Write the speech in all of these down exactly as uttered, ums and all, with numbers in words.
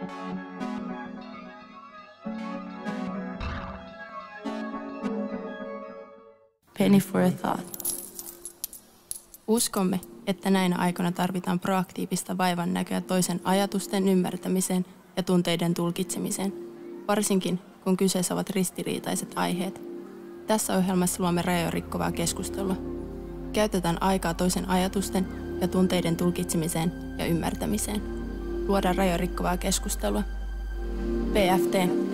Penny for a thought. Uskomme, että näinä aikoina tarvitaan proaktiivista vaivannäköä toisen ajatusten ymmärtämiseen ja tunteiden tulkitsemiseen, varsinkin kun kyseessä ovat ristiriitaiset aiheet. Tässä ohjelmassa luomme rajoja rikkovaa keskustelua. Käytetään aikaa toisen ajatusten ja tunteiden tulkitsemiseen ja ymmärtämiseen. Luodaan rajoja rikkovaa keskustelua. P F T.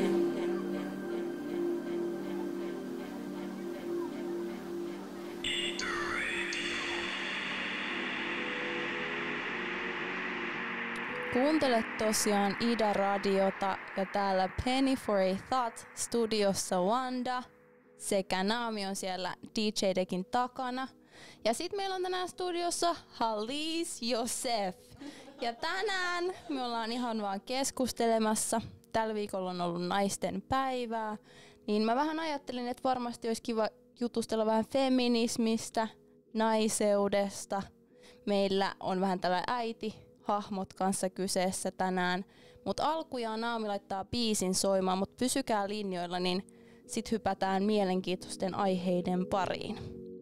Kuuntelet tosiaan Ida-radiota ja täällä Penny for a Thought studiossa Wanda sekä Naomi on siellä D J-dekin takana. Ja sit meillä on tänään studiossa Halis Josef. Ja tänään me ollaan ihan vaan keskustelemassa. Tällä viikolla on ollut naisten päivää. Niin mä vähän ajattelin, että varmasti olisi kiva jutustella vähän feminismistä, naiseudesta. Meillä on vähän tällainen äiti. Hahmot kanssa kyseessä tänään. Mutta alkujaan Naomi laittaa biisin soimaan, mutta pysykää linjoilla, niin sit hypätään mielenkiintoisten aiheiden pariin.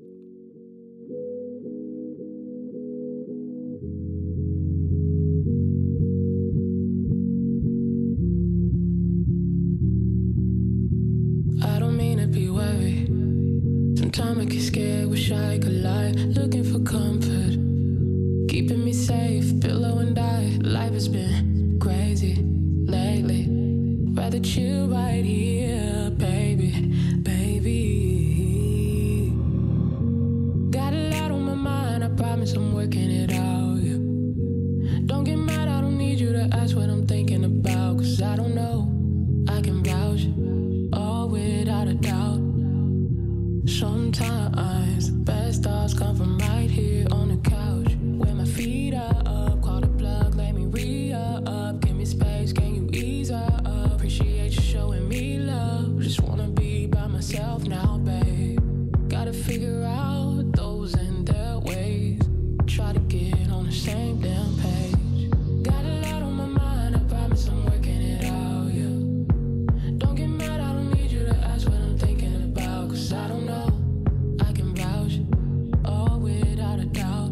I don't mean to be worried. Sometimes I get scared, wish I could lie. Looking for comfort. Keeping me safe, pillow and die. Life has been crazy lately. Rather chill right here, baby, baby. Got a lot on my mind, I promise I'm working it out, yeah. Don't get mad, I don't need you to ask what I'm thinking about, cause I don't know, I can vouch, all without a doubt. Sometimes the best thoughts come from right here on the couch. Where my feet are up, call the plug, let me re-up. Give me space, can you ease up? Appreciate you showing me love. Just wanna be by myself now, babe. Gotta figure out those and their ways. Try to get on the same damn page. Got a lot on my mind, I promise I'm working it out, yeah. Don't get mad, I don't need you to ask what I'm thinking about, cause I don't know, I can vouch, all without a doubt.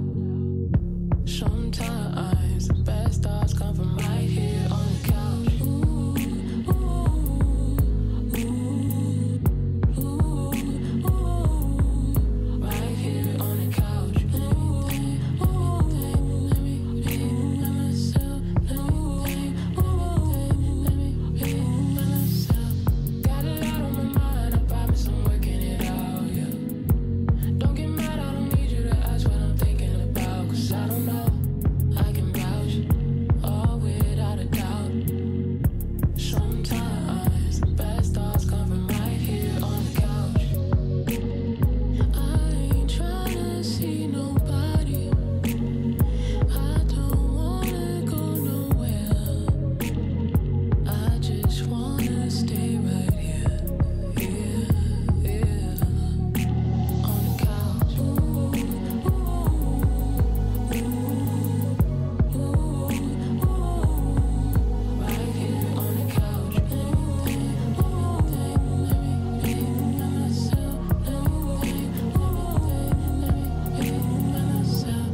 Sometimes the best thoughts come from right here on the couch. Ooh, ooh, ooh, ooh, ooh. Right here on the couch. Ooh, ooh, let me be by myself. Ooh, ooh, let me be by myself. Got a lot on my mind, I promise I'm working it out, yeah. Don't get mad, I don't need you to ask what I'm thinking about, cause I don't know, I can vouch, all without a doubt. Sometimes the best thoughts come from right here on the couch. I ain't tryna see nobody, I don't wanna go nowhere, I just wanna stay right here, here, here, on the couch. Ooh, ooh, ooh, ooh, ooh. Right here on the couch. Ooh, ooh, let me be by myself. Ooh, ooh, let me be by myself.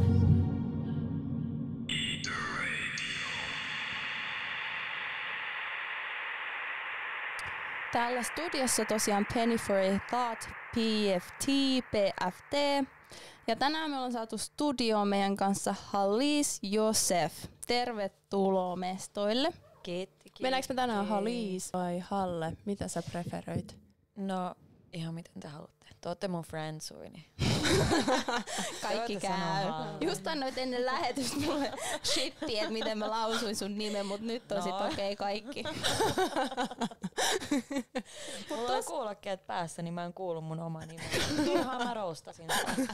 Täällä studiossa tosiaan Penny for a Thought, P F T, P F T. Ja tänään me ollaan saatu studioon meidän kanssa Halis Josef. Tervetuloa mestoille. Kiitti, kiitti. Mennäänkö me tänään Halis vai Halle? Mitä sä preferoit? No, ihan miten te haluatte. Te ootte mun friendsuini. Kaikki Voitte käy. sanoa Halle. Just annoit ennen lähetystä mulle shittiä, että miten mä lausuin sun nimen, mut nyt on No. sit okei okay kaikki. Mulla on kuulokkeet päässä, niin mä en kuulu mun omaa nimeä. Turhaan mä roustasin.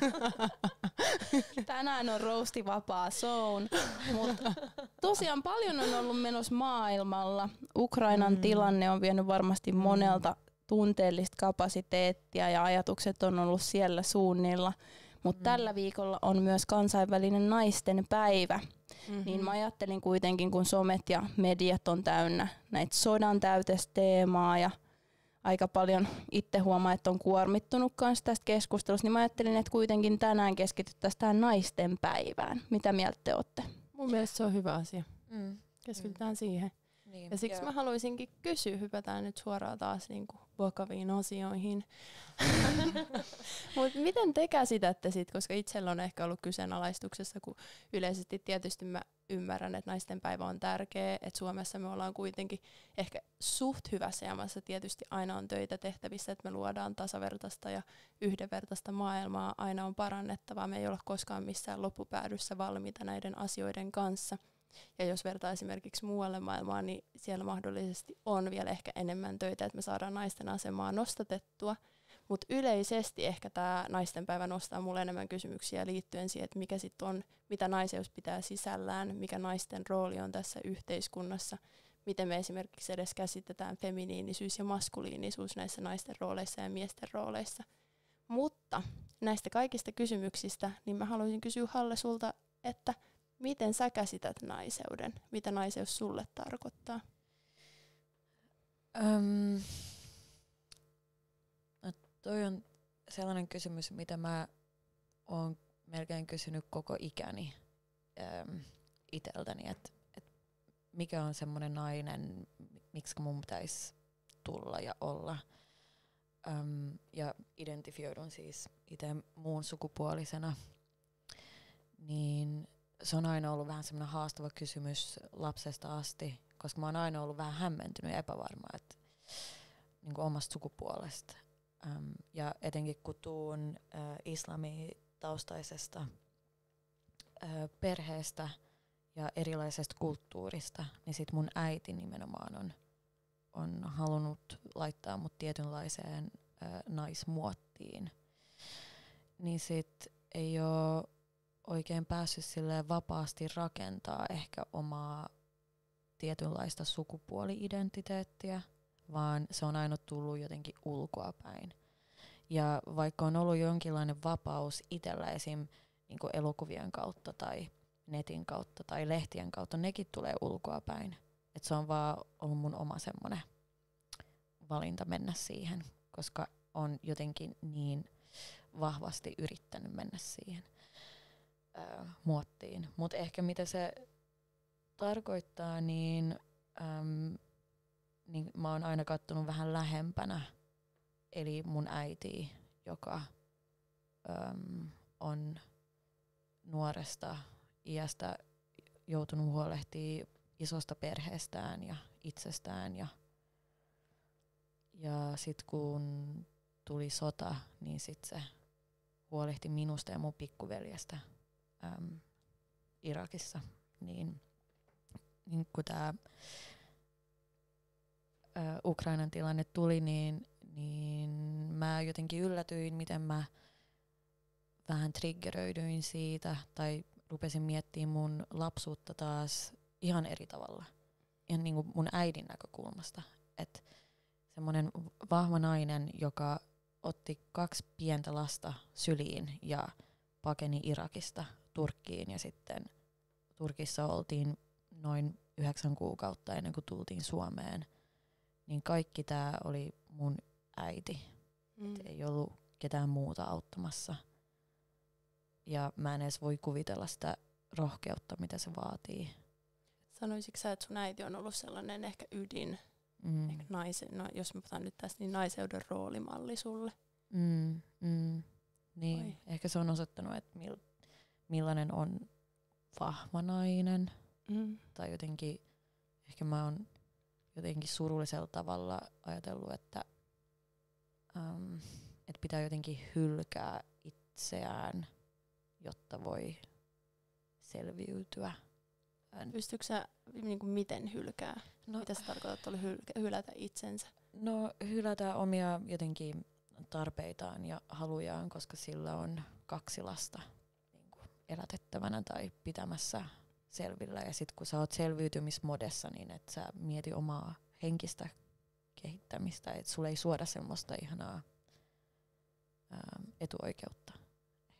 Tänään on roastivapaa zone, mutta tosiaan paljon on ollut menossa maailmalla. Ukrainan mm. tilanne on vienyt varmasti monelta tunteellista kapasiteettia ja ajatukset on ollut siellä suunnilla. Mutta Mm. tällä viikolla on myös kansainvälinen naisten päivä. Mm-hmm. Niin mä ajattelin kuitenkin, kun somet ja mediat on täynnä näitä sodan täytesteemaa ja aika paljon itse huomaa, että on kuormittunut kanssa tästä keskustelusta, niin mä ajattelin, että kuitenkin tänään keskityttäisiin tähän naisten päivään. Mitä mieltä te olette? Mun mielestä se on hyvä asia. Mm. Keskitytään mm. siihen. Niin. Ja siksi ja. mä haluaisinkin kysyä, hypätään nyt suoraan taas niinku vakaviin asioihin. Mut miten te käsitätte sit, koska itsellä on ehkä ollut kyseenalaistuksessa, kun yleisesti tietysti mä ymmärrän, että naisten päivä on tärkeä, että Suomessa me ollaan kuitenkin ehkä suht hyvässä jamassa, tietysti aina on töitä tehtävissä, että me luodaan tasavertaista ja yhdenvertaista maailmaa, aina on parannettavaa, me ei olla koskaan missään loppupäädyssä valmiita näiden asioiden kanssa. Ja jos vertaa esimerkiksi muualle maailmaan, niin siellä mahdollisesti on vielä ehkä enemmän töitä, että me saadaan naisten asemaa nostatettua. Mutta yleisesti ehkä tämä naistenpäivä nostaa mulle enemmän kysymyksiä liittyen siihen, että mikä sitten on, mitä naiseus pitää sisällään, mikä naisten rooli on tässä yhteiskunnassa, miten me esimerkiksi edes käsitetään feminiinisyys ja maskuliinisuus näissä naisten rooleissa ja miesten rooleissa. Mutta näistä kaikista kysymyksistä, niin mä haluaisin kysyä Halle sulta, että miten sä käsität naiseuden? Mitä naiseus sulle tarkoittaa? Öm, no toi on sellainen kysymys, mitä mä oon melkein kysynyt koko ikäni öm, iteltäni, että et mikä on semmoinen nainen, miksi mun pitäisi tulla ja olla. Öm, ja identifioidun siis itse muun sukupuolisena, niin se on aina ollut vähän semmoinen haastava kysymys lapsesta asti, koska mä oon aina ollut vähän hämmentynyt ja epävarma, että niin kuin omasta sukupuolesta. Ähm, ja etenkin kun tuun äh, islamitaustaisesta äh, perheestä ja erilaisesta kulttuurista, niin sit mun äiti nimenomaan on, on halunnut laittaa mut tietynlaiseen äh, naismuottiin. Niin sit ei oo oikein päässyt silleen vapaasti rakentaa ehkä omaa tietynlaista sukupuoli-identiteettiä, vaan se on aina tullut jotenkin ulkoapäin. Ja vaikka on ollut jonkinlainen vapaus itsellä esim. Niin kuin elokuvien kautta tai netin kautta tai lehtien kautta, nekin tulee ulkoapäin. Et se on vaan ollut mun oma semmoinen valinta mennä siihen, koska on jotenkin niin vahvasti yrittänyt mennä siihen Äh, muottiin. Mutta ehkä mitä se tarkoittaa, niin, äm, niin mä oon aina kattonut vähän lähempänä, eli mun äiti, joka äm, on nuoresta iästä joutunut huolehtimaan isosta perheestään ja itsestään. Ja, ja sit kun tuli sota, niin sit se huolehti minusta ja mun pikkuveljestä äm, Irakissa. Niin, niin kun tää ä, Ukrainan tilanne tuli, niin, niin mä jotenkin yllätyin, miten mä vähän triggeröidyin siitä tai rupesin miettimään mun lapsuutta taas ihan eri tavalla. Ihan niin kuin mun äidin näkökulmasta. Että semmoinen vahva nainen, joka otti kaksi pientä lasta syliin ja pakeni Irakista Turkkiin ja sitten Turkissa oltiin noin yhdeksän kuukautta ennen kuin tultiin Suomeen. Niin kaikki tää oli mun äiti. Mm. Et ei ollut ketään muuta auttamassa. Ja mä en edes voi kuvitella sitä rohkeutta, mitä se vaatii. Sanoisitko sä, että sun äiti on ollut sellainen ehkä ydin, Mm. ehkä naise, no, jos mä puhutaan nyt tästä, niin naiseuden roolimalli sulle? Mm, mm. Niin, Oi. ehkä se on osoittanut, että mil, millainen on vahva nainen. Mm. Tai jotenkin, ehkä mä oon jotenkin surullisella tavalla ajatellut, että, um, että pitää jotenkin hylkää itseään, jotta voi selviytyä. Pystytkö sä niin kuin miten hylkää? No, Mitä sä tarkoitat oli hylkä, hylätä itsensä? No hylätä omia jotenkin tarpeitaan ja halujaan, koska sillä on kaksi lasta niin kuin elätettävänä tai pitämässä selvillä. Ja sit kun sä oot selviytymismodessa, niin et sä mieti omaa henkistä kehittämistä, että sulle ei suoda semmoista ihanaa ää, etuoikeutta.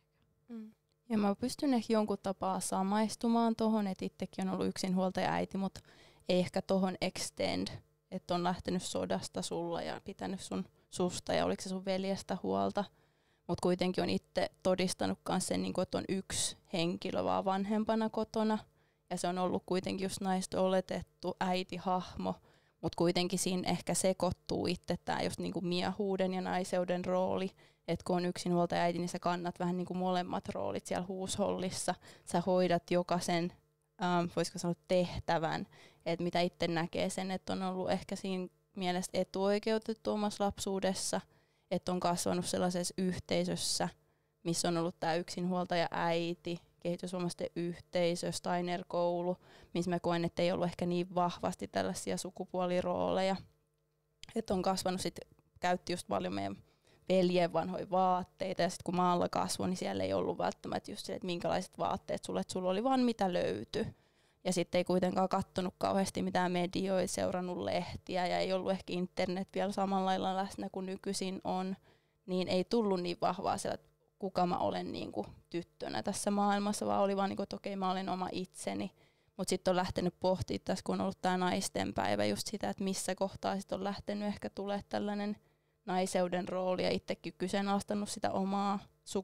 Mm. Ja mä pystyn ehkä jonkun tapaa samaistumaan tohon, että itsekin on ollut yksinhuoltaja äiti, mutta ei ehkä tohon extend, että on lähtenyt sodasta sulla ja pitänyt sun susta ja oliko se sun veljestä huolta. Mutta kuitenkin on itse todistanut myös sen, että on yksi henkilö vaan vanhempana kotona. Ja se on ollut kuitenkin just naista oletettu äitihahmo. Mutta kuitenkin siinä ehkä sekoittuu itse tämä just niinku miehuuden ja naiseuden rooli. Että kun on yksinhuoltaja äiti, niin sä kannat vähän niinku molemmat roolit siellä huushollissa. Sä hoidat jokaisen, ähm, voisiko sanoa, tehtävän. Että mitä itse näkee sen, että on ollut ehkä siinä mielestä etuoikeutettu omassa lapsuudessa. Että on kasvanut sellaisessa yhteisössä, missä on ollut tämä yksinhuoltaja äiti, kehitysvammaisten yhteisö, Steiner-koulu, missä mä koen, että ei ollut ehkä niin vahvasti tällaisia sukupuolirooleja. Että on kasvanut sitten, käytti just paljon meidän veljen vanhoja vaatteita, ja sitten kun maalla kasvoi, niin siellä ei ollut välttämättä just se, että minkälaiset vaatteet sulle, että sulla oli vaan mitä löytyi. Ja sitten ei kuitenkaan kattonut kauheasti mitään medioita, seurannut lehtiä ja ei ollut ehkä internet vielä samalla lailla läsnä kuin nykyisin on, niin ei tullut niin vahvaa siellä, että kuka mä olen niin kuin tyttönä tässä maailmassa, vaan oli vaan niin kuin, että okei, mä olen oma itseni. Mutta sitten on lähtenyt pohtimaan tässä, kun on ollut tämä naistenpäivä, just sitä, että missä kohtaa sitten on lähtenyt ehkä tulee tällainen naiseuden rooli ja itsekin kyseenalaistanut sitä omaa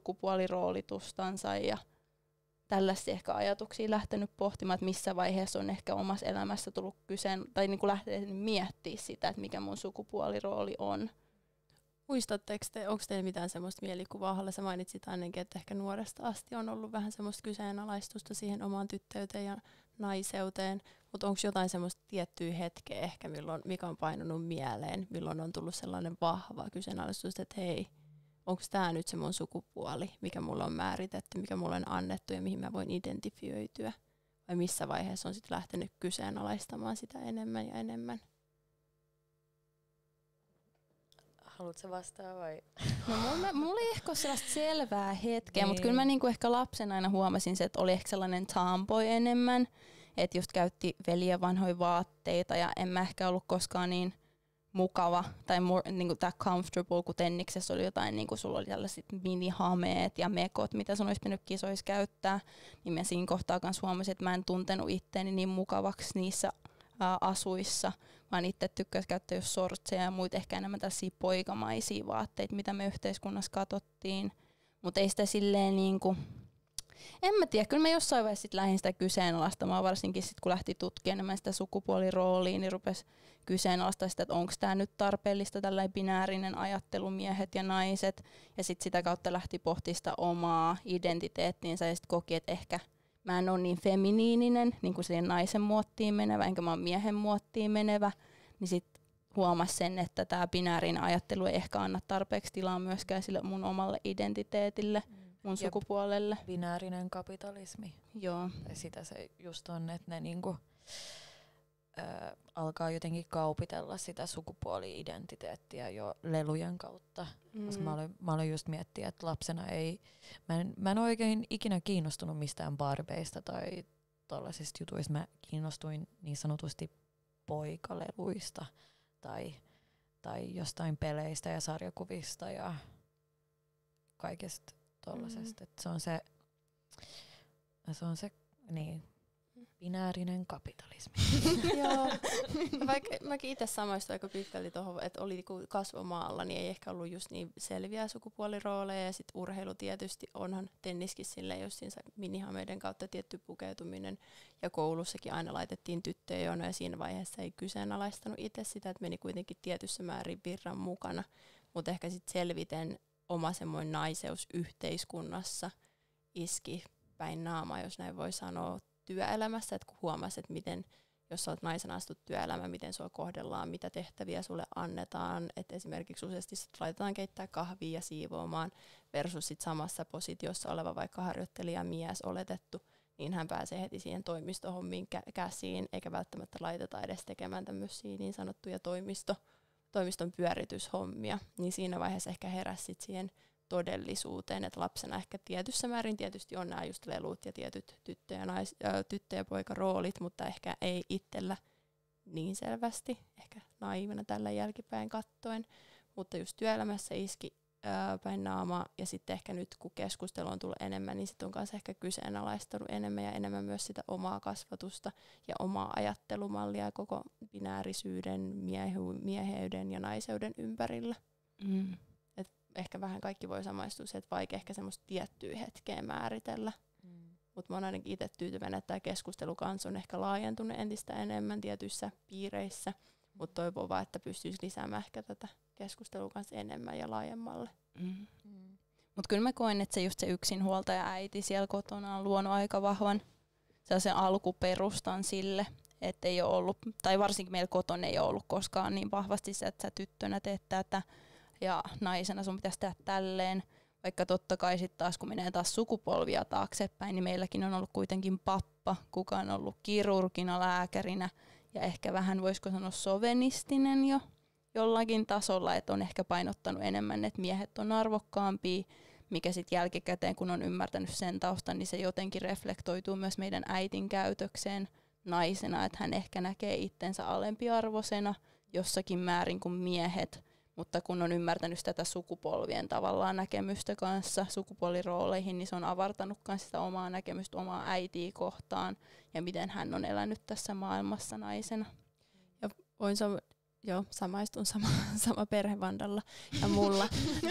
sukupuoliroolitustansa ja tällaisia ehkä ajatuksia lähtenyt pohtimaan, että missä vaiheessa on ehkä omassa elämässä tullut kyseen, tai niin kuin lähtenyt miettimään sitä, että mikä mun sukupuolirooli on. Muistatteko te, onko teillä mitään semmoista mielikuvaa, Halle, sä mainitsit ainakin, että ehkä nuoresta asti on ollut vähän semmoista kyseenalaistusta siihen omaan tyttöyteen ja naiseuteen, mutta onko jotain semmoista tiettyä hetkeä ehkä, milloin, mikä on painunut mieleen, milloin on tullut sellainen vahva kyseenalaistus, että hei, onko tämä nyt se mun sukupuoli, mikä mulle on määritetty, mikä mulle on annettu ja mihin mä voin identifioitua, vai missä vaiheessa on sitten lähtenyt kyseenalaistamaan sitä enemmän ja enemmän? Haluatko vastaa vai? No mulla, mulla ei ehkä ole sellaista selvää hetkeä, niin. mutta kyllä mä niinku ehkä lapsena aina huomasin se, että oli ehkä sellainen tomboy enemmän, että just käytti veljen vanhoja vaatteita ja en mä ehkä ollut koskaan niin mukava tai more, niinku tää comfortable, kun tenniksessä oli jotain, niinku sulla oli tällaiset minihameet ja mekot, mitä sun olisi pitänyt kisoissa käyttää, niin mä siinä kohtaa kans huomasin, että mä en tuntenut itteeni niin mukavaksi niissä ää, asuissa, vaan itse tykkäsin käyttää just sortseja ja muita ehkä enemmän tällaisia poikamaisia vaatteita, mitä me yhteiskunnassa katsottiin, mutta ei sitä silleen niinku, en mä tiedä, kyllä mä jossain vaiheessa sit lähdin sitä kyseenalaistamaan, varsinkin sit kun lähti tutkimaan enemmän sitä sukupuoliroolia, niin rupesi kyseenalaistamaan sitä, että onko tämä nyt tarpeellista, tällainen binäärinen ajattelu, miehet ja naiset, ja sitten sitä kautta lähti pohtimaan sitä omaa identiteettiinsä, ja sitten koki, että ehkä mä en ole niin feminiininen, niin kuin siihen naisen muottiin menevä, enkä mä oon miehen muottiin menevä, niin sitten huomasi sen, että tämä binäärinen ajattelu ei ehkä anna tarpeeksi tilaa myöskään sille mun omalle identiteetille, mun ja sukupuolelle. Binäärinen kapitalismi. Joo. Tai sitä se just on, että ne niinku, ö, alkaa jotenkin kaupitella sitä sukupuoli-identiteettiä jo lelujen kautta. Mm. Koska mä aloin, mä aloin just miettiä, että lapsena ei, mä en, mä en oikein ikinä kiinnostunut mistään barbeista tai tollaisista jutuista. Mä kiinnostuin niin sanotusti poikaleluista tai, tai jostain peleistä ja sarjakuvista ja kaikesta tollasesta. Mm. Se on se, se on se, niin, binäärinen kapitalismi. Joo. Vaikka mäkin itse samaistuin aika pitkälti tuohon, että oli kasvomaalla, niin ei ehkä ollut just niin selviä sukupuolirooleja. Ja sitten urheilu tietysti onhan tenniskin silleen, jos siinä minihameiden kautta tietty pukeutuminen. Ja koulussakin aina laitettiin tyttöjä jono, ja siinä vaiheessa ei kyseenalaistanut itse sitä, että meni kuitenkin tietyssä määrin virran mukana. Mutta ehkä sitten selviten oma semmoinen naiseus yhteiskunnassa iski päin naamaa, jos näin voi sanoa, työelämässä, että kun huomasit, että miten, jos sä oot naisena astut työelämään, miten sua kohdellaan, mitä tehtäviä sulle annetaan, että esimerkiksi useasti laitetaan keittää kahvia ja siivoamaan versus sit samassa positiossa oleva vaikka harjoittelijamies oletettu, niin hän pääsee heti siihen toimistohommiin kä- käsiin, eikä välttämättä laiteta edes tekemään tämmöisiä niin sanottuja toimisto, toimiston pyörityshommia, niin siinä vaiheessa ehkä heräsi sit siihen todellisuuteen, että lapsena ehkä tietyssä määrin tietysti on nämä just lelut ja tietyt tyttö- ja, nais- ja, tyttö- ja poikaroolit, mutta ehkä ei itsellä niin selvästi, ehkä naivina tällä jälkipäin kattoen, mutta just työelämässä iski ää, päin naamaa. Ja sitten ehkä nyt, kun keskustelu on tullut enemmän, niin sitten on myös ehkä kyseenalaistanut enemmän ja enemmän myös sitä omaa kasvatusta ja omaa ajattelumallia ja koko binäärisyyden, miehu- mieheyden ja naiseuden ympärillä. Mm. Et ehkä vähän kaikki voi samaistua se, että vaikka ehkä semmoista tiettyä hetkeä määritellä. Mm. Mutta mä oon ainakin itse tyytyväinen, että tämä keskustelu kanssa on ehkä laajentunut entistä enemmän tietyissä piireissä. Mutta toivon vaan, että pystyisi lisäämään ehkä tätä keskustelua kanssa enemmän ja laajemmalle. Mm. Mm. Mutta kyllä mä koen, että se just se yksinhuoltaja äiti siellä kotona on luonut aika vahvan sellaisen alkuperustan sille, että ei ole ollut, tai varsinkin meillä kotona ei ole ollut koskaan niin vahvasti se, että sä tyttönä teet tätä ja naisena sun pitäisi tehdä tälleen. Vaikka totta kai sitten taas kun menee taas sukupolvia taaksepäin, niin meilläkin on ollut kuitenkin pappa, kuka on ollut kirurgina, lääkärinä ja ehkä vähän voisiko sanoa sovenistinen jo jollakin tasolla, että on ehkä painottanut enemmän, että miehet on arvokkaampia, mikä sitten jälkikäteen, kun on ymmärtänyt sen taustan, niin se jotenkin reflektoituu myös meidän äitin käytökseen naisena, että hän ehkä näkee itsensä alempiarvoisena jossakin määrin kuin miehet, mutta kun on ymmärtänyt tätä sukupolvien tavallaan näkemystä kanssa sukupuolirooleihin, niin se on avartanut myös sitä omaa näkemystä omaa äitiä kohtaan ja miten hän on elänyt tässä maailmassa naisena. Ja voin so- joo, samaistun sama, sama perhe Vandalla ja mulla.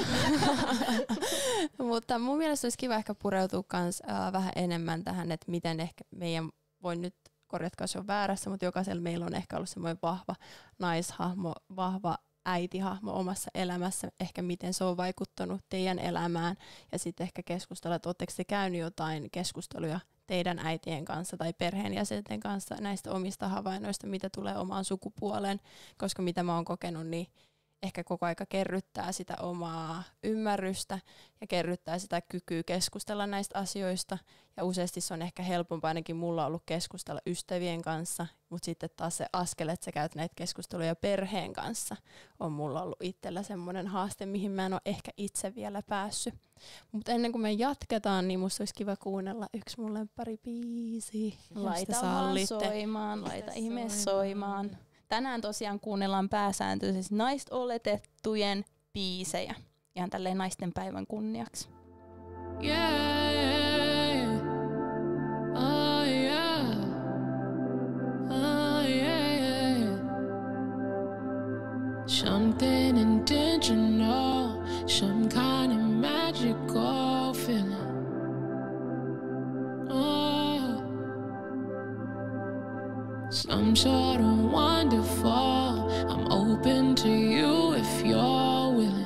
Mutta mun mielestä olisi kiva ehkä pureutua kans, äh, vähän enemmän tähän, että miten ehkä meidän, voin nyt korjatkaa, jos on väärässä, mutta jokaisella meillä on ehkä ollut semmoinen vahva naishahmo, vahva äitihahmo omassa elämässä, ehkä miten se on vaikuttanut teidän elämään ja sitten ehkä keskustella, että oletteko te käynyt jotain keskusteluja teidän äitien kanssa tai perheenjäsenten kanssa näistä omista havainnoista, mitä tulee omaan sukupuoleen, koska mitä mä oon kokenut, niin ehkä koko aika kerryttää sitä omaa ymmärrystä ja kerryttää sitä kykyä keskustella näistä asioista. Ja useasti se on ehkä helpompaa, ainakin mulla on ollut keskustella ystävien kanssa, mutta sitten taas se askel, että sä käyt näitä keskusteluja perheen kanssa, on mulla ollut itsellä semmoinen haaste, mihin mä en ole ehkä itse vielä päässyt. Mutta ennen kuin me jatketaan, niin musta olisi kiva kuunnella yksi mun lempparibiisi. Laita vaan soimaan, laita ihme soimaan. Tänään tosiaan kuunnellaan pääsääntöisesti naista oletettujen biisejä. Ihan tälleen naisten päivän kunniaksi. Yeah, yeah. Oh yeah. Oh yeah, yeah. Something intentional, some kind of magical feeling. Oh, some sort of wonderful. I'm open to you if you're willing.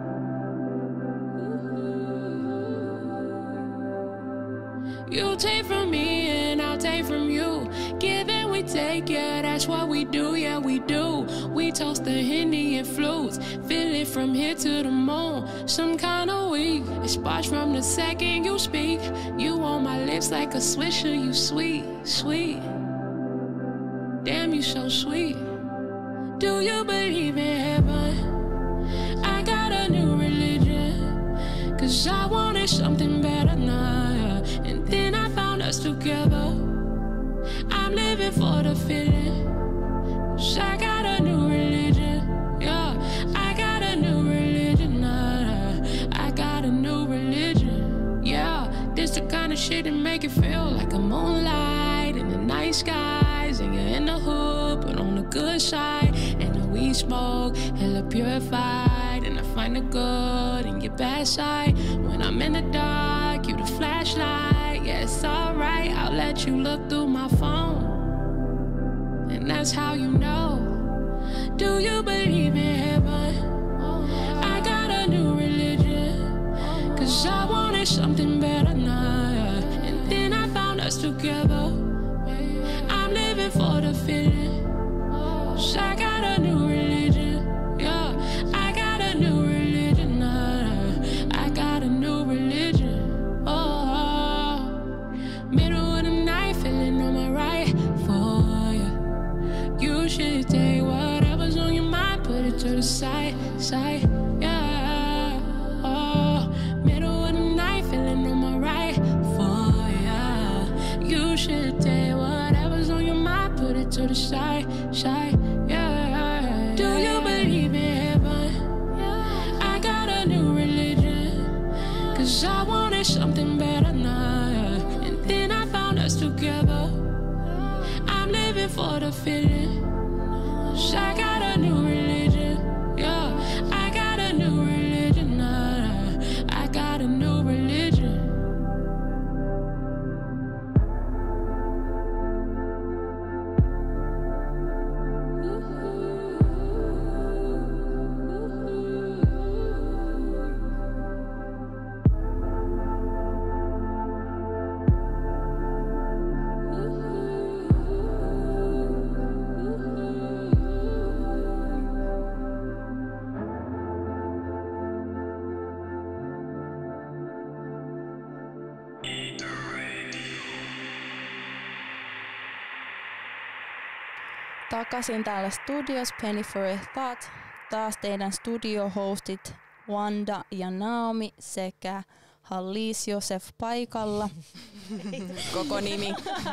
You take from me and I'll take from you. Give and we take, yeah, that's what we do, yeah, we do. We toast the Henny and flutes, feel it from here to the moon. Some kind of week, it sparks from the second you speak. You on my lips like a swisher, you sweet, sweet. Damn, you so sweet. Do you believe in heaven? I got a new religion, cause I wanted something better now, yeah. And then I found us together. I'm living for the feeling, cause I got a new religion, yeah. I got a new religion now, I got a new religion, yeah. This the kind of shit that make it feel like a moonlight in the night skies, and you're in the hood, but on the good side. And the weed smoke, hella purified, and I find the good in your bad side. When I'm in the dark, you the flashlight. Yeah, it's alright, I'll let you look through my phone, and that's how you know. Do you believe in heaven? I got a new religion, cause I wanted something better now, yeah. And then I found us together. I'm living for the feeling, cause I got a new religion, yeah. I got a new religion now, I got a new religion, oh. Middle of the night, feeling on my right for you. You should take whatever's on your mind, put it to the side, side, yeah. Oh, middle of the night, feeling on my right for you. You should take whatever's on your mind, put it to the side, side, yeah. Do you believe in heaven? I got a new religion. something better now. And then I found us together. I'm living for the feeling. I got a new religion. Yeah, I got a new religion now. I got a new religion. Takaisin täällä studios Penny for a Thought. Taas teidän studiohostit Wanda ja Naomi sekä Hallis Josef paikalla. Koko nimi.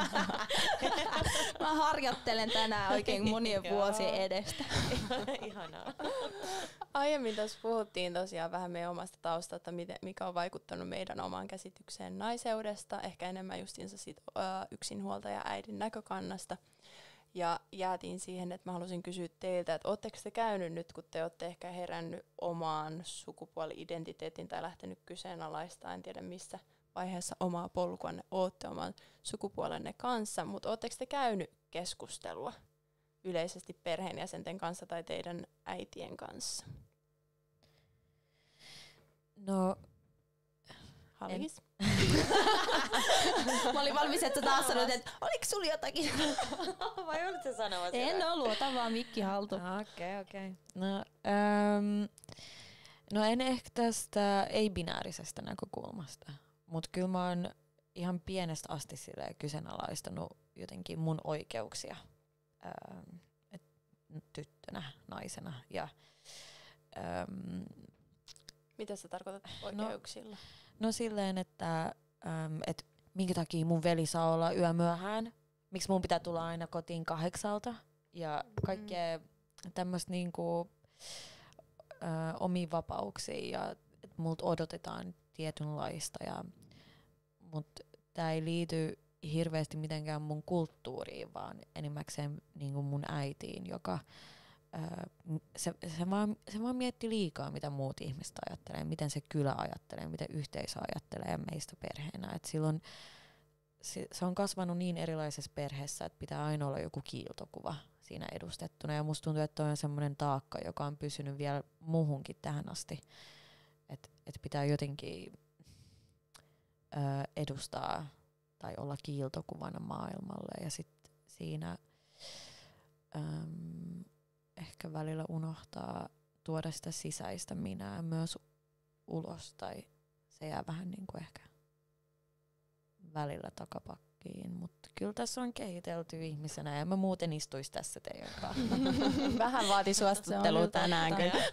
Mä harjoittelen tänään oikein monien vuosien edestä. Ihanaa. Aiemmin tässä puhuttiin tosiaan vähän meidän omasta taustasta, mikä on vaikuttanut meidän omaan käsitykseen naiseudesta, ehkä enemmän justiinsa siitä yksinhuoltaja äidin näkökannasta. Ja jäätiin siihen, että mä halusin kysyä teiltä, että ootteko te käynyt nyt, kun te olette ehkä herännyt omaan sukupuoli-identiteetin tai lähtenyt kyseenalaistaan, en tiedä missä vaiheessa omaa polkuanne ootte oman sukupuolenne kanssa, mutta ootteko te käynyt keskustelua yleisesti perheenjäsenten kanssa tai teidän äitien kanssa? No, Hallis? Mä olin valmis, että taas sanoit, että oliko sulla jotakin? Vai olitko sanoa sitä? En ollut, ota vaan mikki haltuun. Okei, okei. No, ähm, no en ehkä tästä ei-binäärisestä näkökulmasta, mutta kyllä mä oon ihan pienestä asti silleen kyseenalaistanut jotenkin mun oikeuksia ähm, et, tyttönä, naisena. Ja, ähm, mitä sä tarkoitat oikeuksilla? No, no silleen, että ähm, et minkä takia mun veli saa olla yömyöhään, miksi mun pitää tulla aina kotiin kahdeksalta ja kaikkea tämmöistä niinku ö, omia vapauksia ja että multa odotetaan tietynlaista ja mut tää ei liity hirveästi mitenkään mun kulttuuriin, vaan enimmäkseen niinku mun äitiin, joka ö, se, se, vaan, se vaan mietti liikaa, mitä muut ihmiset ajattelee, miten se kylä ajattelee, miten yhteisö ajattelee meistä perheenä. Et silloin se, se on kasvanut niin erilaisessa perheessä, että pitää aina olla joku kiiltokuva siinä edustettuna. Ja musta tuntuu, että toi on semmoinen taakka, joka on pysynyt vielä muuhunkin tähän asti. Että et pitää jotenkin ö, edustaa tai olla kiiltokuvana maailmalle. Ja sitten siinä äm, ehkä välillä unohtaa tuoda sitä sisäistä minää myös ulos. Tai se jää vähän niin kuin ehkä välillä takapakkiin, mutta kyllä tässä on kehitelty ihmisenä ja mä muuten istuis tässä teidän kanssa. Vähän vaati suostuttelua tänään kyllä.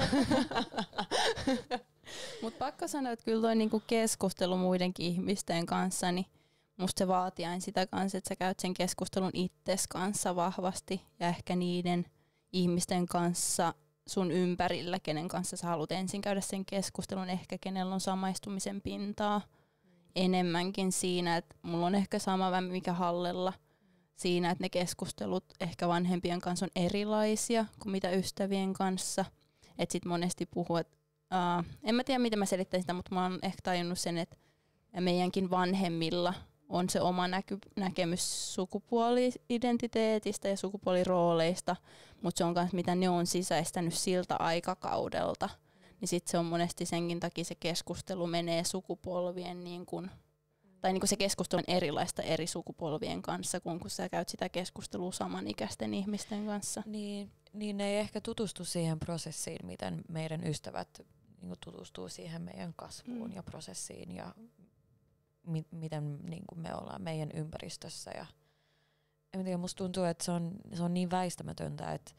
Mutta pakko sanoa, että kyllä toi niinku keskustelu muidenkin ihmisten kanssa, niin musta se vaatii aina sitä kanssa, että sä käyt sen keskustelun itses kanssa vahvasti ja ehkä niiden ihmisten kanssa sun ympärillä, kenen kanssa sä haluat ensin käydä sen keskustelun, ehkä kenellä on samaistumisen pintaa enemmänkin siinä, että mulla on ehkä sama mikä Hallella siinä, että ne keskustelut ehkä vanhempien kanssa on erilaisia kuin mitä ystävien kanssa. Että sit monesti puhuu, että uh, en mä tiedä miten mä selittäisin sitä, mutta mä oon ehkä tajunnut sen, että meidänkin vanhemmilla on se oma näky- näkemys sukupuoli-identiteetistä ja sukupuolirooleista, mutta se on myös mitä ne on sisäistänyt siltä aikakaudelta. Niin sit se on monesti senkin takia se keskustelu menee sukupolvien, niin kun, tai niin kun se keskustelu on erilaista eri sukupolvien kanssa, kun, kun sä käyt sitä keskustelua samanikäisten ihmisten kanssa. Niin, niin ne ei ehkä tutustu siihen prosessiin, miten meidän ystävät niin tutustuu siihen meidän kasvuun mm. ja prosessiin ja mi- miten niin me ollaan meidän ympäristössä. Ja, en tiedä, musta tuntuu, että se on, se on niin väistämätöntä, että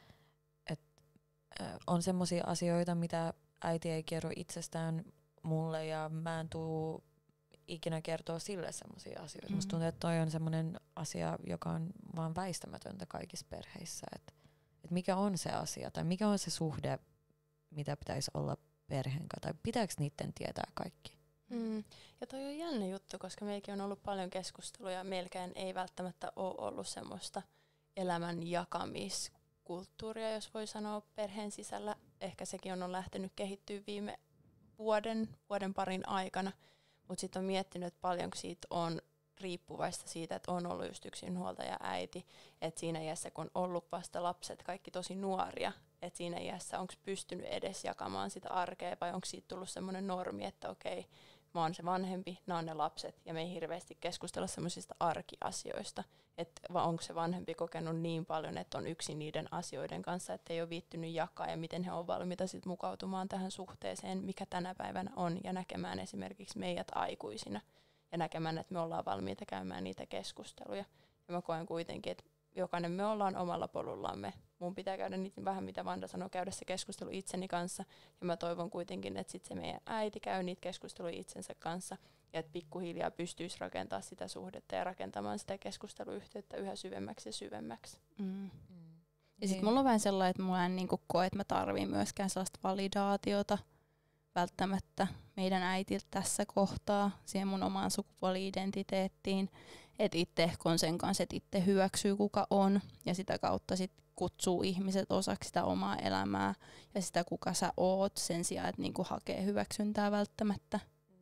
on semmoisia asioita, mitä äiti ei kerro itsestään mulle ja mä en tuu ikinä kertoa sille semmoisia asioita. Mm-hmm. Musta tuntuu, että toi on semmoinen asia, joka on vaan väistämätöntä kaikissa perheissä. Että et mikä on se asia tai mikä on se suhde, mitä pitäisi olla perheen kanssa tai pitääkö niiden tietää kaikki? Mm. Ja toi on jännä juttu, koska meilläkin on ollut paljon keskusteluja. Meilläkään ei välttämättä ole ollut semmoista elämän jakamiskulttuuria, jos voi sanoa perheen sisällä. Ehkä sekin on lähtenyt kehittyä viime vuoden, vuoden parin aikana. Mutta sitten on miettinyt, että paljonko siitä on riippuvaista siitä, että on ollut just yksinhuoltaja äiti. Että siinä iässä, kun on ollut vasta lapset, kaikki tosi nuoria, että siinä iässä onko pystynyt edes jakamaan sitä arkea vai onko siitä tullut semmoinen normi, että okei, mä oon se vanhempi, nämä on ne lapset ja me ei hirveästi keskustella semmoisista arkiasioista. Että vai onko se vanhempi kokenut niin paljon, että on yksin niiden asioiden kanssa, että ei ole viittynyt jakaa ja miten he on valmiita sit mukautumaan tähän suhteeseen, mikä tänä päivänä on ja näkemään esimerkiksi meidät aikuisina ja näkemään, että me ollaan valmiita käymään niitä keskusteluja. Ja mä koen kuitenkin, että jokainen me ollaan omalla polullamme. Mun pitää käydä niitä vähän, mitä Vanda sanoo, käydä se keskustelu itseni kanssa. Ja mä toivon kuitenkin, että sit se meidän äiti käy niitä keskusteluja itsensä kanssa. Ja että pikkuhiljaa pystyisi rakentamaan sitä suhdetta ja rakentamaan sitä keskusteluyhteyttä yhä syvemmäksi ja syvemmäksi. Mm. Mm. Ja sitten mulla on vähän sellainen, että mulla en niinku koe, että mä tarviin myöskään sellaista validaatiota välttämättä meidän äitiltä tässä kohtaa siihen mun omaan sukupuoli-identiteettiin. Että itse on sen kanssa, että itse hyväksyy kuka on ja sitä kautta sit kutsuu ihmiset osaksi sitä omaa elämää ja sitä kuka sä oot sen sijaan, että niinku hakee hyväksyntää välttämättä.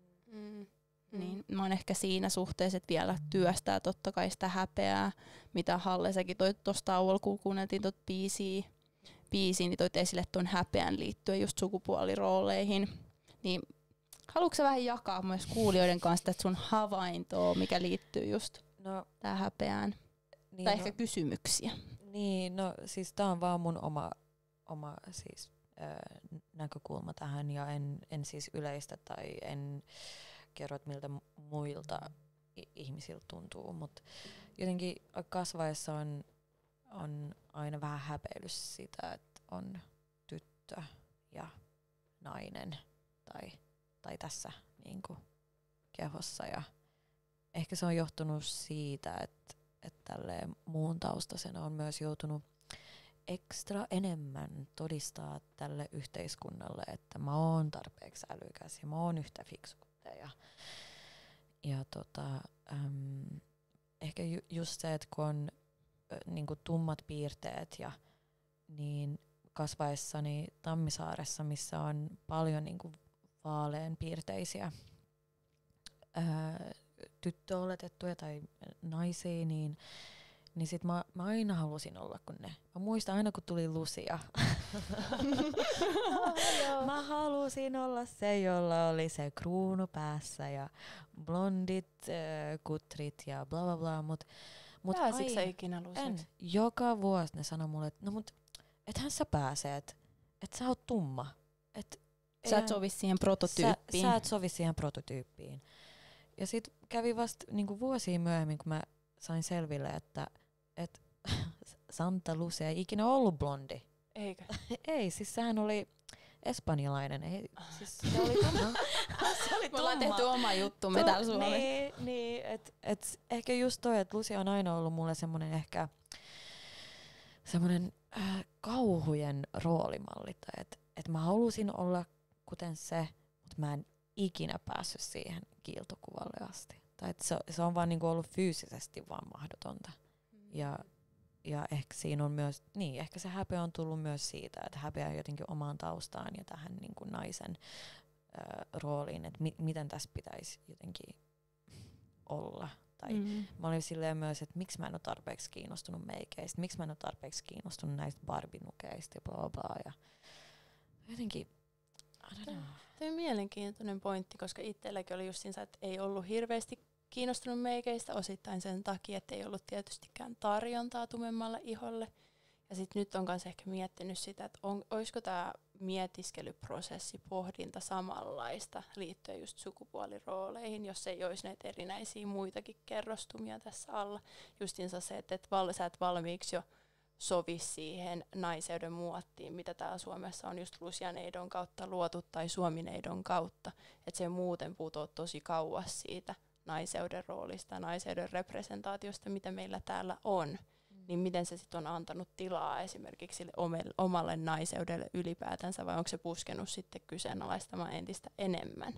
Mm. Niin mä oon ehkä siinä suhteessa, että vielä työstää totta kai sitä häpeää, mitä Halle säkin toit tuossa tauolla, kun kuunneltiin tuota biisiä, biisiä, niin toit esille tuon häpeän liittyen just sukupuolirooleihin. Niin haluatko sä vähän jakaa myös kuulijoiden kanssa tätä sun havaintoa, mikä liittyy just no, tähän häpeään? Niin, tai no, ehkä kysymyksiä. Niin, no siis tää on vaan mun oma, oma siis, äh, näkökulma tähän ja en, en siis yleistä tai en kerro, että miltä muilta ihmisiltä tuntuu, mutta jotenkin kasvaessa on, on aina vähän häpeillyt sitä, että on tyttö ja nainen tai, tai tässä niin kuin kehossa ja ehkä se on johtunut siitä, että, että tälleen muun taustaisena on myös joutunut ekstra enemmän todistaa tälle yhteiskunnalle, että mä oon tarpeeksi älykäs ja mä oon yhtä fiksu kuin te. Ja, ja tota, äm, ehkä ju, just se, että kun on ä, niinku tummat piirteet ja niin kasvaessani Tammisaaressa, missä on paljon niinku vaaleanpiirteisiä ää, tyttöoletettuja tai naisia, niin, niin sit mä, mä aina halusin olla kuin ne. Mä muistan aina, kun tuli Lucia. Mä halusin olla se, jolla oli se kruunu päässä ja blondit äh, kutrit ja bla bla bla. Mut, mut Pääsitkö sä ikinä Luciaksi? Joka vuosi ne sanoi mulle, että no mut ethän sä pääse, että et sä oot tumma. Et, sä et sovi siihen prototyyppiin. Sä, sä et sovi siihen prototyyppiin. Ja sit kävi vasta niinku vuosia myöhemmin, kun mä sain selville, että et Santa Lucia ei ikinä ollut blondi. Eikö? Ei, siis sehän oli espanjalainen. Ei, siis se oli tumma. Se oli Me ollaan tehty oma juttumme täällä Suomessa. Niin, niin et, et ehkä just toi, että Lucia on aina ollut mulle semmonen ehkä semmonen äh, kauhujen roolimalli. Että et mä halusin olla kuten se, mutta mä en ikinä päässyt siihen kiiltokuvalle asti. Tai et se, se on vaan niinku ollut fyysisesti vaan mahdotonta. Mm. Ja, ja ehkä siinä on myös, niin ehkä se häpeä on tullut myös siitä, että häpeä jotenkin omaan taustaan ja tähän niinku naisen ö, rooliin, että mi, miten tässä pitäisi jotenkin olla. Tai mm. mä olin silleen myös, että miksi mä en ole tarpeeksi kiinnostunut meikeistä, miksi mä en ole tarpeeksi kiinnostunut näistä barbinukeista ja bla bla. Ja jotenkin, I don't know. Tämä on mielenkiintoinen pointti, koska itselläkin oli just siinä, että ei ollut hirveästi kiinnostunut meikeistä osittain sen takia, että ei ollut tietystikään tarjontaa tumemmalle iholle. Ja sitten nyt on myös ehkä miettinyt sitä, että on, olisiko tämä mietiskelyprosessi, pohdinta samanlaista liittyen just sukupuolirooleihin, jos ei olisi näitä erinäisiä muitakin kerrostumia tässä alla. Justiinsa se, että et val, sä et valmiiksi jo sovi siihen naiseuden muottiin, mitä täällä Suomessa on just Lucianeidon kautta luotu tai Suomineidon kautta. Että se muuten putoaa tosi kauas siitä naiseuden roolista, naiseuden representaatiosta, mitä meillä täällä on. Mm. Niin miten se sitten on antanut tilaa esimerkiksi sille omalle naiseudelle ylipäätänsä, vai onko se puskenut sitten kyseenalaistamaan entistä enemmän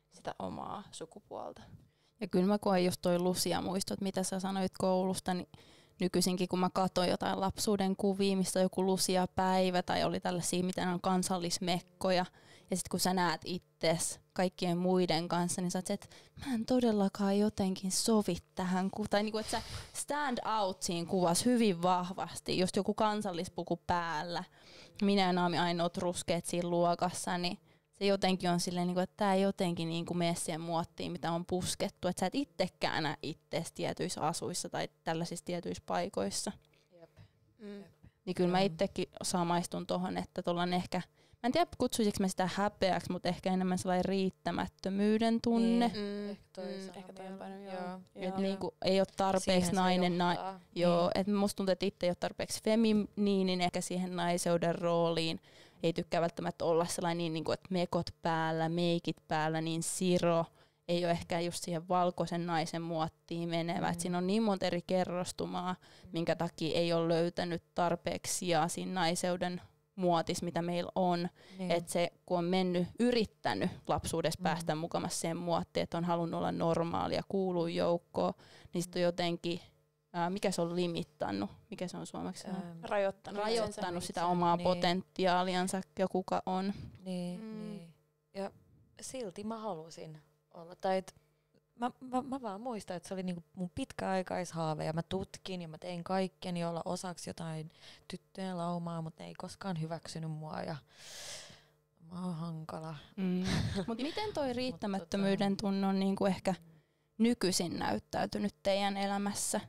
sitä omaa sukupuolta. Ja kyllä mä koen just toi Lucia-muistot, mitä sä sanoit koulusta, niin nykyisinkin kun mä katsoin jotain lapsuuden kuvia, missä on joku Lucia-päivä tai oli tällaisia, mitä on kansallismekkoja, ja sitten kun sä näet itses kaikkien muiden kanssa, niin sä oot se, että mä en todellakaan jotenkin sovi tähän, ku- tai niinku, että sä stand out siinä kuvassa hyvin vahvasti, just joku kansallispuku päällä, minä ja Naami ainoat ruskeat siinä luokassa, niin se jotenkin on silleen, että tämä ei jotenkin niin kuin mene siihen muottiin, mitä on puskettu. Että sä et itsekään näe itseäsi tietyissä asuissa tai tällaisissa tietyissä paikoissa. Jep. Mm. Niin kyllä mä itsekin samaistun tohon, että tuolla on ehkä, mä en tiedä kutsuisiko mä sitä häpeäksi, mutta ehkä enemmän sellainen riittämättömyyden tunne. Mm. Ehkä toi Mm, sana ehkä toi on mieltä. paljon, joo. Joo. Joo. Että niinku ei ole tarpeeksi Siihen se nainen. Na- johtaa. joo, Niin. että musta tuntuu, että itse ei ole tarpeeksi feminiinin ehkä siihen naiseuden rooliin. Ei tykkää välttämättä olla sellainen niin, niin kuin, että mekot päällä, meikit päällä, niin siro. Ei ole ehkä just siihen valkoisen naisen muottiin menevä. Mm. Et siinä on niin monta eri kerrostumaa, minkä takia ei ole löytänyt tarpeeksi sijaa siinä naiseuden muotis, mitä meillä on. Niin. Että se, kun on mennyt, yrittänyt lapsuudessa Mm. päästä mukamassa siihen muottiin, että on halunnut olla normaalia, kuuluu joukkoon, niin sitten on jotenkin, ää, mikä se on limittanut, mikä se on suomeksi? Ähm, Rajoittanut, Rajoittanut sitä itse, omaa niin. potentiaaliansa, ja kuka on. Niin, Mm. niin. Ja silti mä halusin olla. Tai et, mä, mä, mä vaan muistan, että se oli niinku mun pitkäaikaishaave ja mä tutkin ja mä tein kaikkeni olla osaksi jotain tyttöjen laumaa, mutta ne ei koskaan hyväksynyt mua ja mä oon hankala. Mm. Mut miten toi riittämättömyyden tunne on niinku ehkä nykyisin näyttäytynyt teidän elämässä?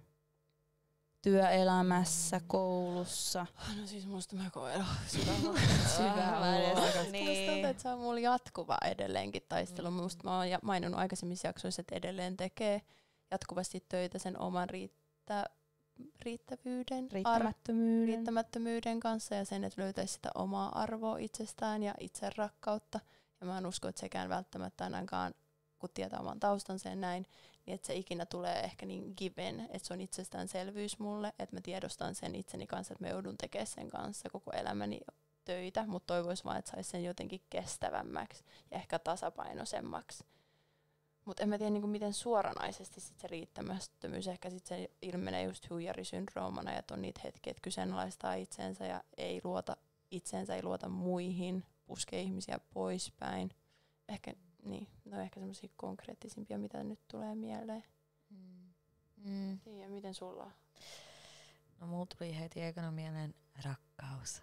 Työelämässä, koulussa? No siis musta mä koen syvää Ah, mä edes- luokasta. niin. Musta tuntuu, että se on mulla jatkuva edelleenkin taistelu. Musta mä oon ja- maininnut aikaisemmissa jaksoissa, että edelleen tekee jatkuvasti töitä sen oman riittä, riittävyyden, ar- Riittämättömyyden? riittämättömyyden kanssa ja sen, että löytäisi sitä omaa arvoa itsestään ja itserakkautta. Ja mä en usko, että sekään välttämättä ainakaan, kun tietää oman taustansa ja näin, niin että se ikinä tulee ehkä niin given, että se on itsestäänselvyys mulle, että mä tiedostan sen itseni kanssa, että mä joudun tekemään sen kanssa koko elämäni töitä, mutta toivois vaan, että saisi sen jotenkin kestävämmäksi ja ehkä tasapainoisemmaksi. Mutta en mä tiedä, niin kuin miten suoranaisesti sit se riittämättömyys ehkä sit se ilmenee just huijarisyndroomana, että on niitä hetkiä, että kyseenalaistaa itseensä ja ei luota itseensä, ei luota muihin, puskee ihmisiä poispäin. Ehkä, niin, no ehkä semmoisia konkreettisimpia, mitä nyt tulee mieleen. Mm. Mm. Tiiä, miten sulla on? No mulla tuli heti ekana mieleen rakkaus.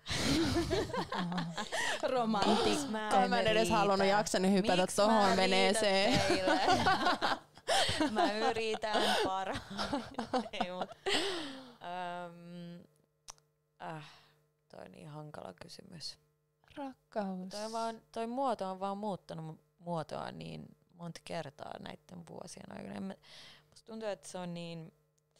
Romantikka. Mä en edes halunnut jaksani hypätä Miks tohon mä veneeseen. riitän teille? Mä yritän parhaani. Ei mut. Öm, äh, toi on niin hankala kysymys. Rakkaus. Toi, on vaan, toi muoto on vaan muuttanut muotoa niin monta kertaa näiden vuosien aikana. En mä, musta tuntuu, että se on niin...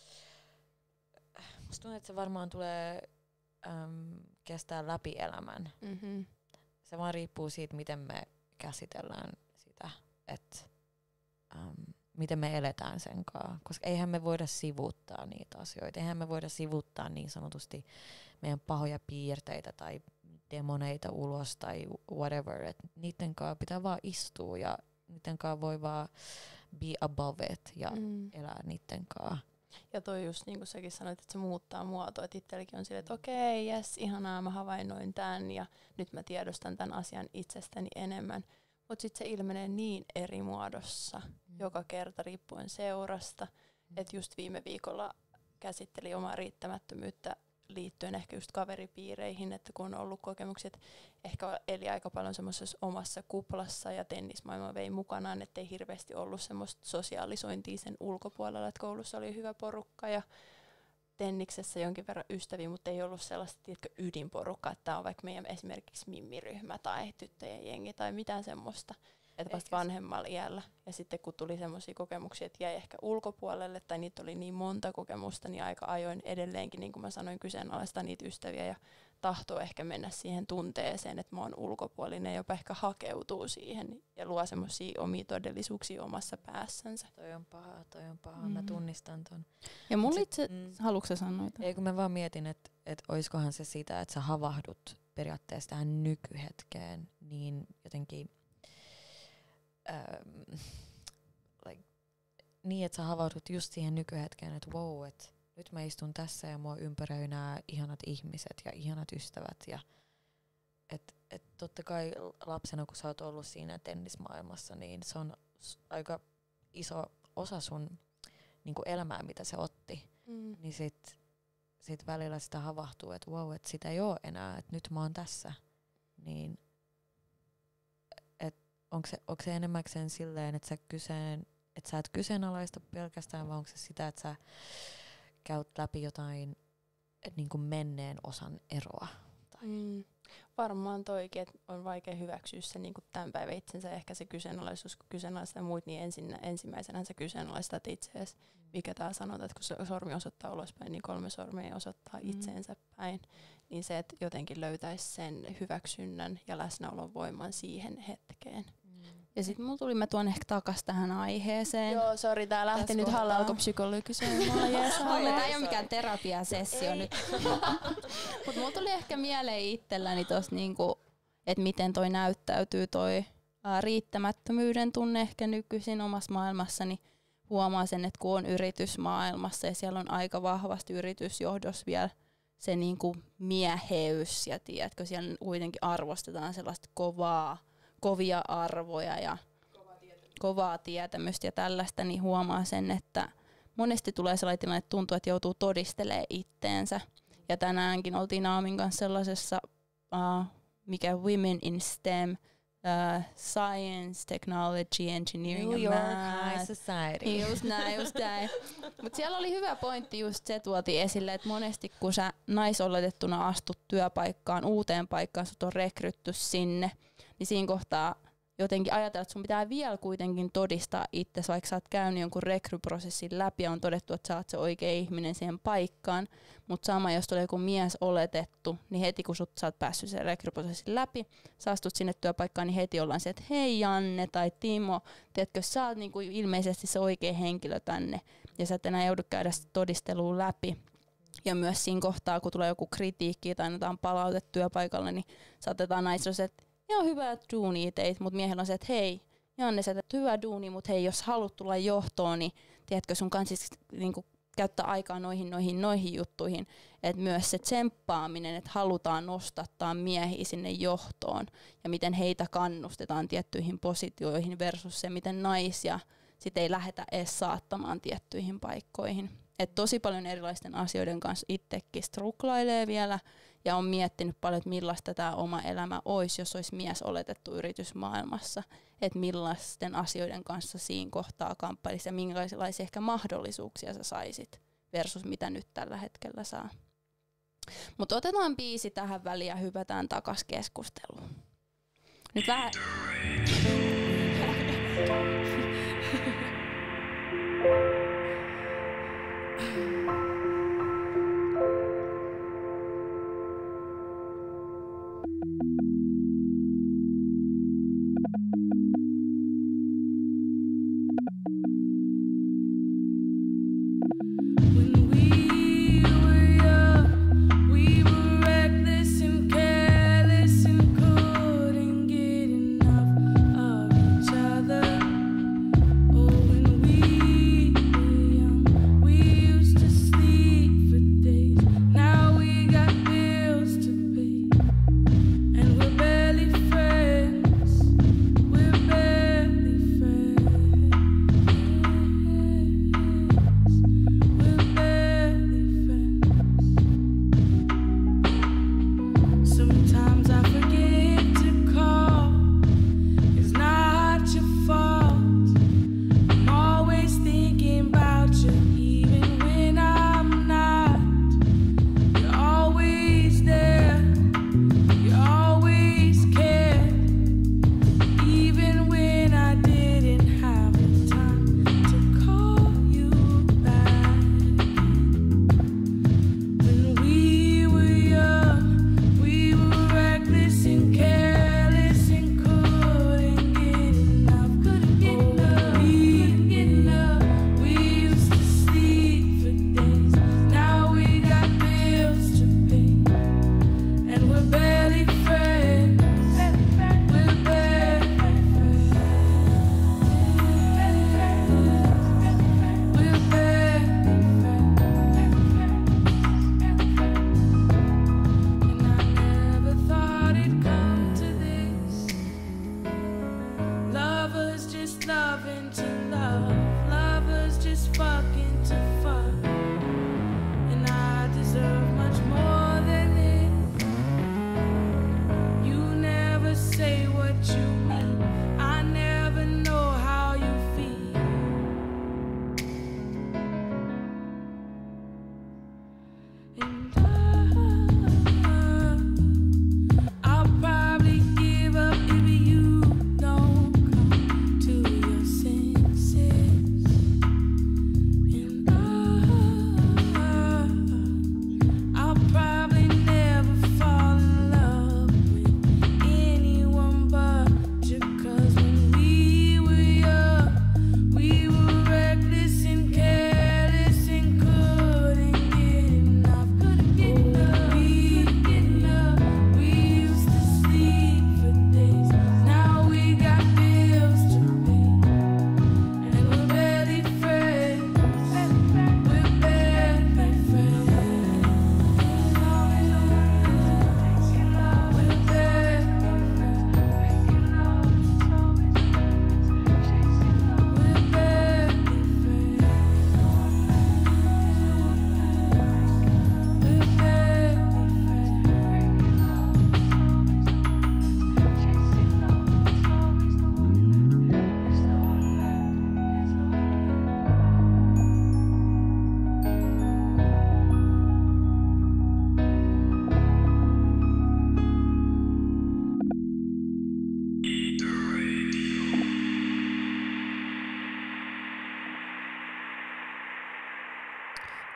Musta tuntuu, että se varmaan tulee äm, kestää läpi elämän. Mm-hmm. Se vaan riippuu siitä, miten me käsitellään sitä, että äm, miten me eletään sen kanssa. Koska eihän me voida sivuuttaa niitä asioita. Eihän me voida sivuuttaa niin sanotusti meidän pahoja piirteitä tai demoneita ulos tai whatever. Et niiden kanssa pitää vaan istua ja niiden kanssa voi vaan be above it ja Mm. elää niiden kanssa. Ja toi just niin kuin säkin sanoit, että se muuttaa muotoa. Että itselläkin on silleen, että okei, jes, ihanaa, mä havainnoin tämän ja nyt mä tiedostan tämän asian itsestäni enemmän. Mutta sitten se ilmenee niin eri muodossa Mm. joka kerta riippuen seurasta. Mm. Että just viime viikolla käsitteli omaa riittämättömyyttä liittyen ehkä just kaveripiireihin, että kun on ollut kokemukset, ehkä eli aika paljon semmoisessa omassa kuplassa ja tennismaailma vei mukanaan, ettei hirveästi ollut semmoista sosiaalisointia sen ulkopuolella, että koulussa oli hyvä porukka ja tenniksessä jonkin verran ystäviä, mutta ei ollut sellaista tiedätkö, ydinporukkaa, että tämä on vaikka meidän esimerkiksi mimmiryhmä tai tyttöjen jengi tai mitään semmoista. Että vasta vanhemmalla iällä. Ja sitten kun tuli semmoisia kokemuksia, että jäi ehkä ulkopuolelle, tai niitä oli niin monta kokemusta, niin aika ajoin edelleenkin, niin kuin mä sanoin, kyseenalaistaa niitä ystäviä ja tahtoo ehkä mennä siihen tunteeseen, että mä oon ulkopuolinen, jopa ehkä hakeutuu siihen ja luo semmoisia omia todellisuuksia omassa päässänsä. Toi on paha, toi on paha. Mm. Mä tunnistan ton. Ja mulla Sit- itse, mm. haluatko sä sanoa jotain? Ei kun mä vaan mietin, että et oiskohan se sitä, että sä havahdut periaatteessa tähän nykyhetkeen, niin jotenkin ähm, like, niin, että sä havaudut just siihen nykyhetkeen, että wow, että nyt mä istun tässä ja mua ympäröi nämä ihanat ihmiset ja ihanat ystävät. Ja et, et totta kai lapsena, kun sä oot ollut siinä tennismaailmassa, niin se on aika iso osa sun niinku elämää, mitä se otti. Mm. Niin sit, sit välillä sitä havahtuu, että wow, että sitä ei oo enää, että nyt mä oon tässä. Niin onko se, onko se enemmäkseen silleen, että sä, kyseen, että sä et kyseenalaista pelkästään, vai onko se sitä, että sä käyt läpi jotain niin kuin menneen osan eroa? Tai mm. Varmaan toikin, että on vaikea hyväksyä se niin kuin tämän päivän itsensä, ehkä se kyseenalaisuus, kun kyseenalaistaa muut, niin ensin, ensimmäisenä sä kyseenalaistat itseäsi, mikä tää sanotaan, että kun sormi osoittaa ulospäin, niin kolme sormea osoittaa mm. itseensä päin. Niin se, että jotenkin löytäisi sen hyväksynnän ja läsnäolon voiman siihen hetkeen. Ja sitten mulla tuli, mä tuon ehkä takas tähän aiheeseen. Joo, sori, tää lähti nyt Halla alkoi psykologiseen. Mulla jäi Tää ei ole mikään terapiasessio nyt. Mut mulla tuli ehkä mieleen itselläni tossa niinku, että miten toi näyttäytyy toi ää, riittämättömyyden tunne ehkä nykyisin omassa maailmassani. Huomaa sen, että kun on yritysmaailmassa ja siellä on aika vahvasti yritysjohdossa vielä se niinku mieheys ja tiedätkö, siellä kuitenkin arvostetaan sellaista kovaa, kovia arvoja ja kovaa tietämystä. kovaa tietämystä ja tällaista, niin huomaa sen, että monesti tulee sellainen tilanne, että tuntuu, että joutuu todistelemaan itteensä. Ja tänäänkin oltiin Naamin kanssa sellaisessa, uh, mikä Women in STEM, uh, Science, Technology, Engineering New ja York Math. High Society. Just näin, just näin. Mutta siellä oli hyvä pointti, just se tuotiin esille, että monesti kun sä naisoletettuna astut työpaikkaan, uuteen paikkaan, sut on rekrytty sinne, niin siinä kohtaa jotenkin ajatella, että sun pitää vielä kuitenkin todistaa itse, vaikka sä oot käynyt jonkun rekryprosessin läpi ja on todettu, että sä oot se oikea ihminen siihen paikkaan, mutta sama jos tulee joku mies oletettu, niin heti kun sut, sä oot päässyt sen rekryprosessin läpi, sä astut sinne työpaikkaan, niin heti ollaan se, että hei Janne tai Timo, tiedätkö, sä oot niinku ilmeisesti se oikea henkilö tänne ja sä et enää joudu käydä todistelua läpi. Ja myös siinä kohtaa, kun tulee joku kritiikki tai annetaan palautetta työpaikalla, niin saatetaan naisilla, että joo, hyvää duunia teit, mutta miehellä on se, että hei, Janne, sä teet hyvää duunia, mutta hei, jos haluat tulla johtoon, niin tiedätkö, sun kanssa siis, niin käyttää aikaa noihin, noihin, noihin juttuihin. Että myös se tsemppaaminen, että halutaan nostattaa miehiä sinne johtoon ja miten heitä kannustetaan tiettyihin positioihin versus se, miten naisia sit ei lähetä edes saattamaan tiettyihin paikkoihin. Et tosi paljon erilaisten asioiden kanssa itsekin struklailee vielä ja on miettinyt paljon, että millaista tämä oma elämä olisi, jos olisi mies oletettu yritysmaailmassa. Että millaisten asioiden kanssa siinä kohtaa kamppailisi ja minkälaisia ehkä mahdollisuuksia sä saisit versus mitä nyt tällä hetkellä saa. Mutta otetaan biisi tähän väliin ja hypätään takas keskusteluun. Nyt vähän... Oh, when we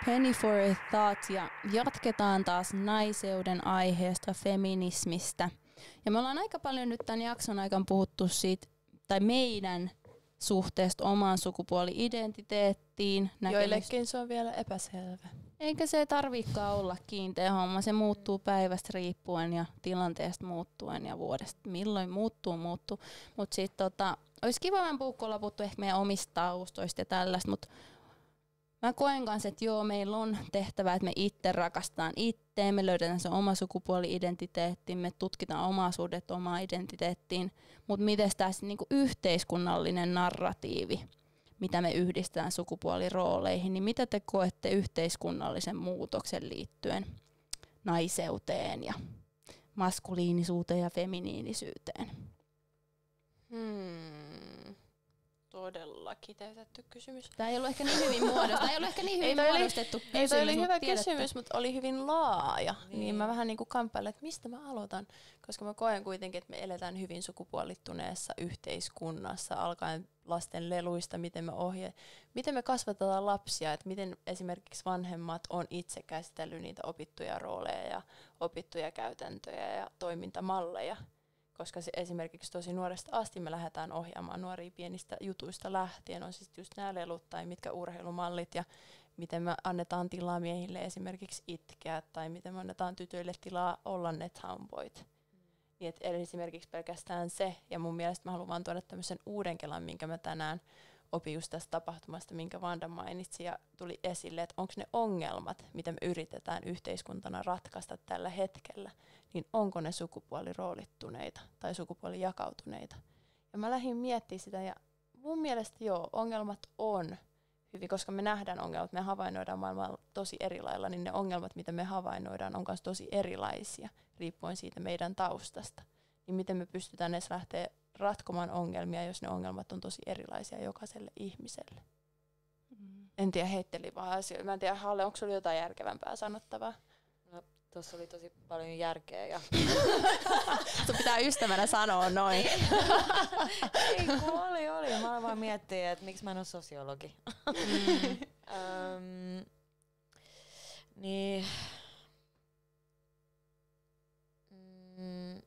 Penny for a Thought ja jatketaan taas naiseuden aiheesta, feminismistä. Ja me ollaan aika paljon nyt tämän jakson aikana puhuttu siitä, tai meidän suhteesta omaan sukupuoli-identiteettiin. Joillekin se on vielä epäselvä. Eikä se tarvikaan olla kiinteä homma, se muuttuu päivästä riippuen ja tilanteesta muuttuen ja vuodesta milloin muuttuu, muuttuu. Mutta sitten tota, olisi kiva vähän puhua, kun ollaan puhuttu ehkä meidän omista taustoista ja tällaista, mutta mä koen kanssa, että joo, meillä on tehtävä, että me itse rakastetaan itteen, me löydetään se oma sukupuoli-identiteetti, me tutkitaan omaa suhdetta omaan identiteettiin, mutta miten tässä niinku yhteiskunnallinen narratiivi, mitä me yhdistetään sukupuolirooleihin, niin mitä te koette yhteiskunnallisen muutoksen liittyen naiseuteen ja maskuliinisuuteen ja feminiinisyyteen? Hmm. Todella kiteytetty kysymys. Tämä ei ollut ehkä niin hyvin muodostettu. Tämä ei ollut ehkä niin hyvin ei muodostettu oli, kysymys. Ei toi oli hyvä tiedätte. kysymys, mutta oli hyvin laaja. Niin, Niin. mä vähän niinku kamppailen, että mistä mä aloitan. Koska mä koen kuitenkin, että me eletään hyvin sukupuolittuneessa yhteiskunnassa, alkaen lasten leluista, miten me ohje, miten me kasvatetaan lapsia, että miten esimerkiksi vanhemmat on itse käsitellyt niitä opittuja rooleja ja opittuja käytäntöjä ja toimintamalleja. Koska se esimerkiksi tosi nuoresta asti me lähdetään ohjaamaan nuoria pienistä jutuista lähtien, on siis just nämä lelut tai mitkä urheilumallit ja miten me annetaan tilaa miehille esimerkiksi itkeä tai miten me annetaan tytöille tilaa olla ne tomboyt. Mm. Niin et esimerkiksi pelkästään se, ja mun mielestä mä haluan vaan tuoda tämmöisen uuden kelan, minkä mä tänään opin just tästä tapahtumasta, minkä Vanda mainitsi ja tuli esille, että onko ne ongelmat, mitä me yritetään yhteiskuntana ratkaista tällä hetkellä, niin onko ne sukupuoliroolittuneita tai sukupuolijakautuneita. Ja mä lähdin miettimään sitä ja mun mielestä joo, ongelmat on hyvin, koska me nähdään ongelmat, me havainnoidaan maailmaa tosi eri lailla, niin ne ongelmat, mitä me havainnoidaan, on myös tosi erilaisia, riippuen siitä meidän taustasta. Niin miten me pystytään edes lähteä ratkomaan ongelmia, jos ne ongelmat on tosi erilaisia jokaiselle ihmiselle. Mm. En tiedä, heittelin vaan asioita. Mä en tiedä, Halle, onko sulla jotain järkevämpää sanottavaa? No, tuossa oli tosi paljon järkeä. Ja Sun pitää ystävänä sanoa noin. ei, kun oli, oli. Mä aloin vaan miettiä, että miksi mä en ole sosiologi. Mm. um, niin... Mm,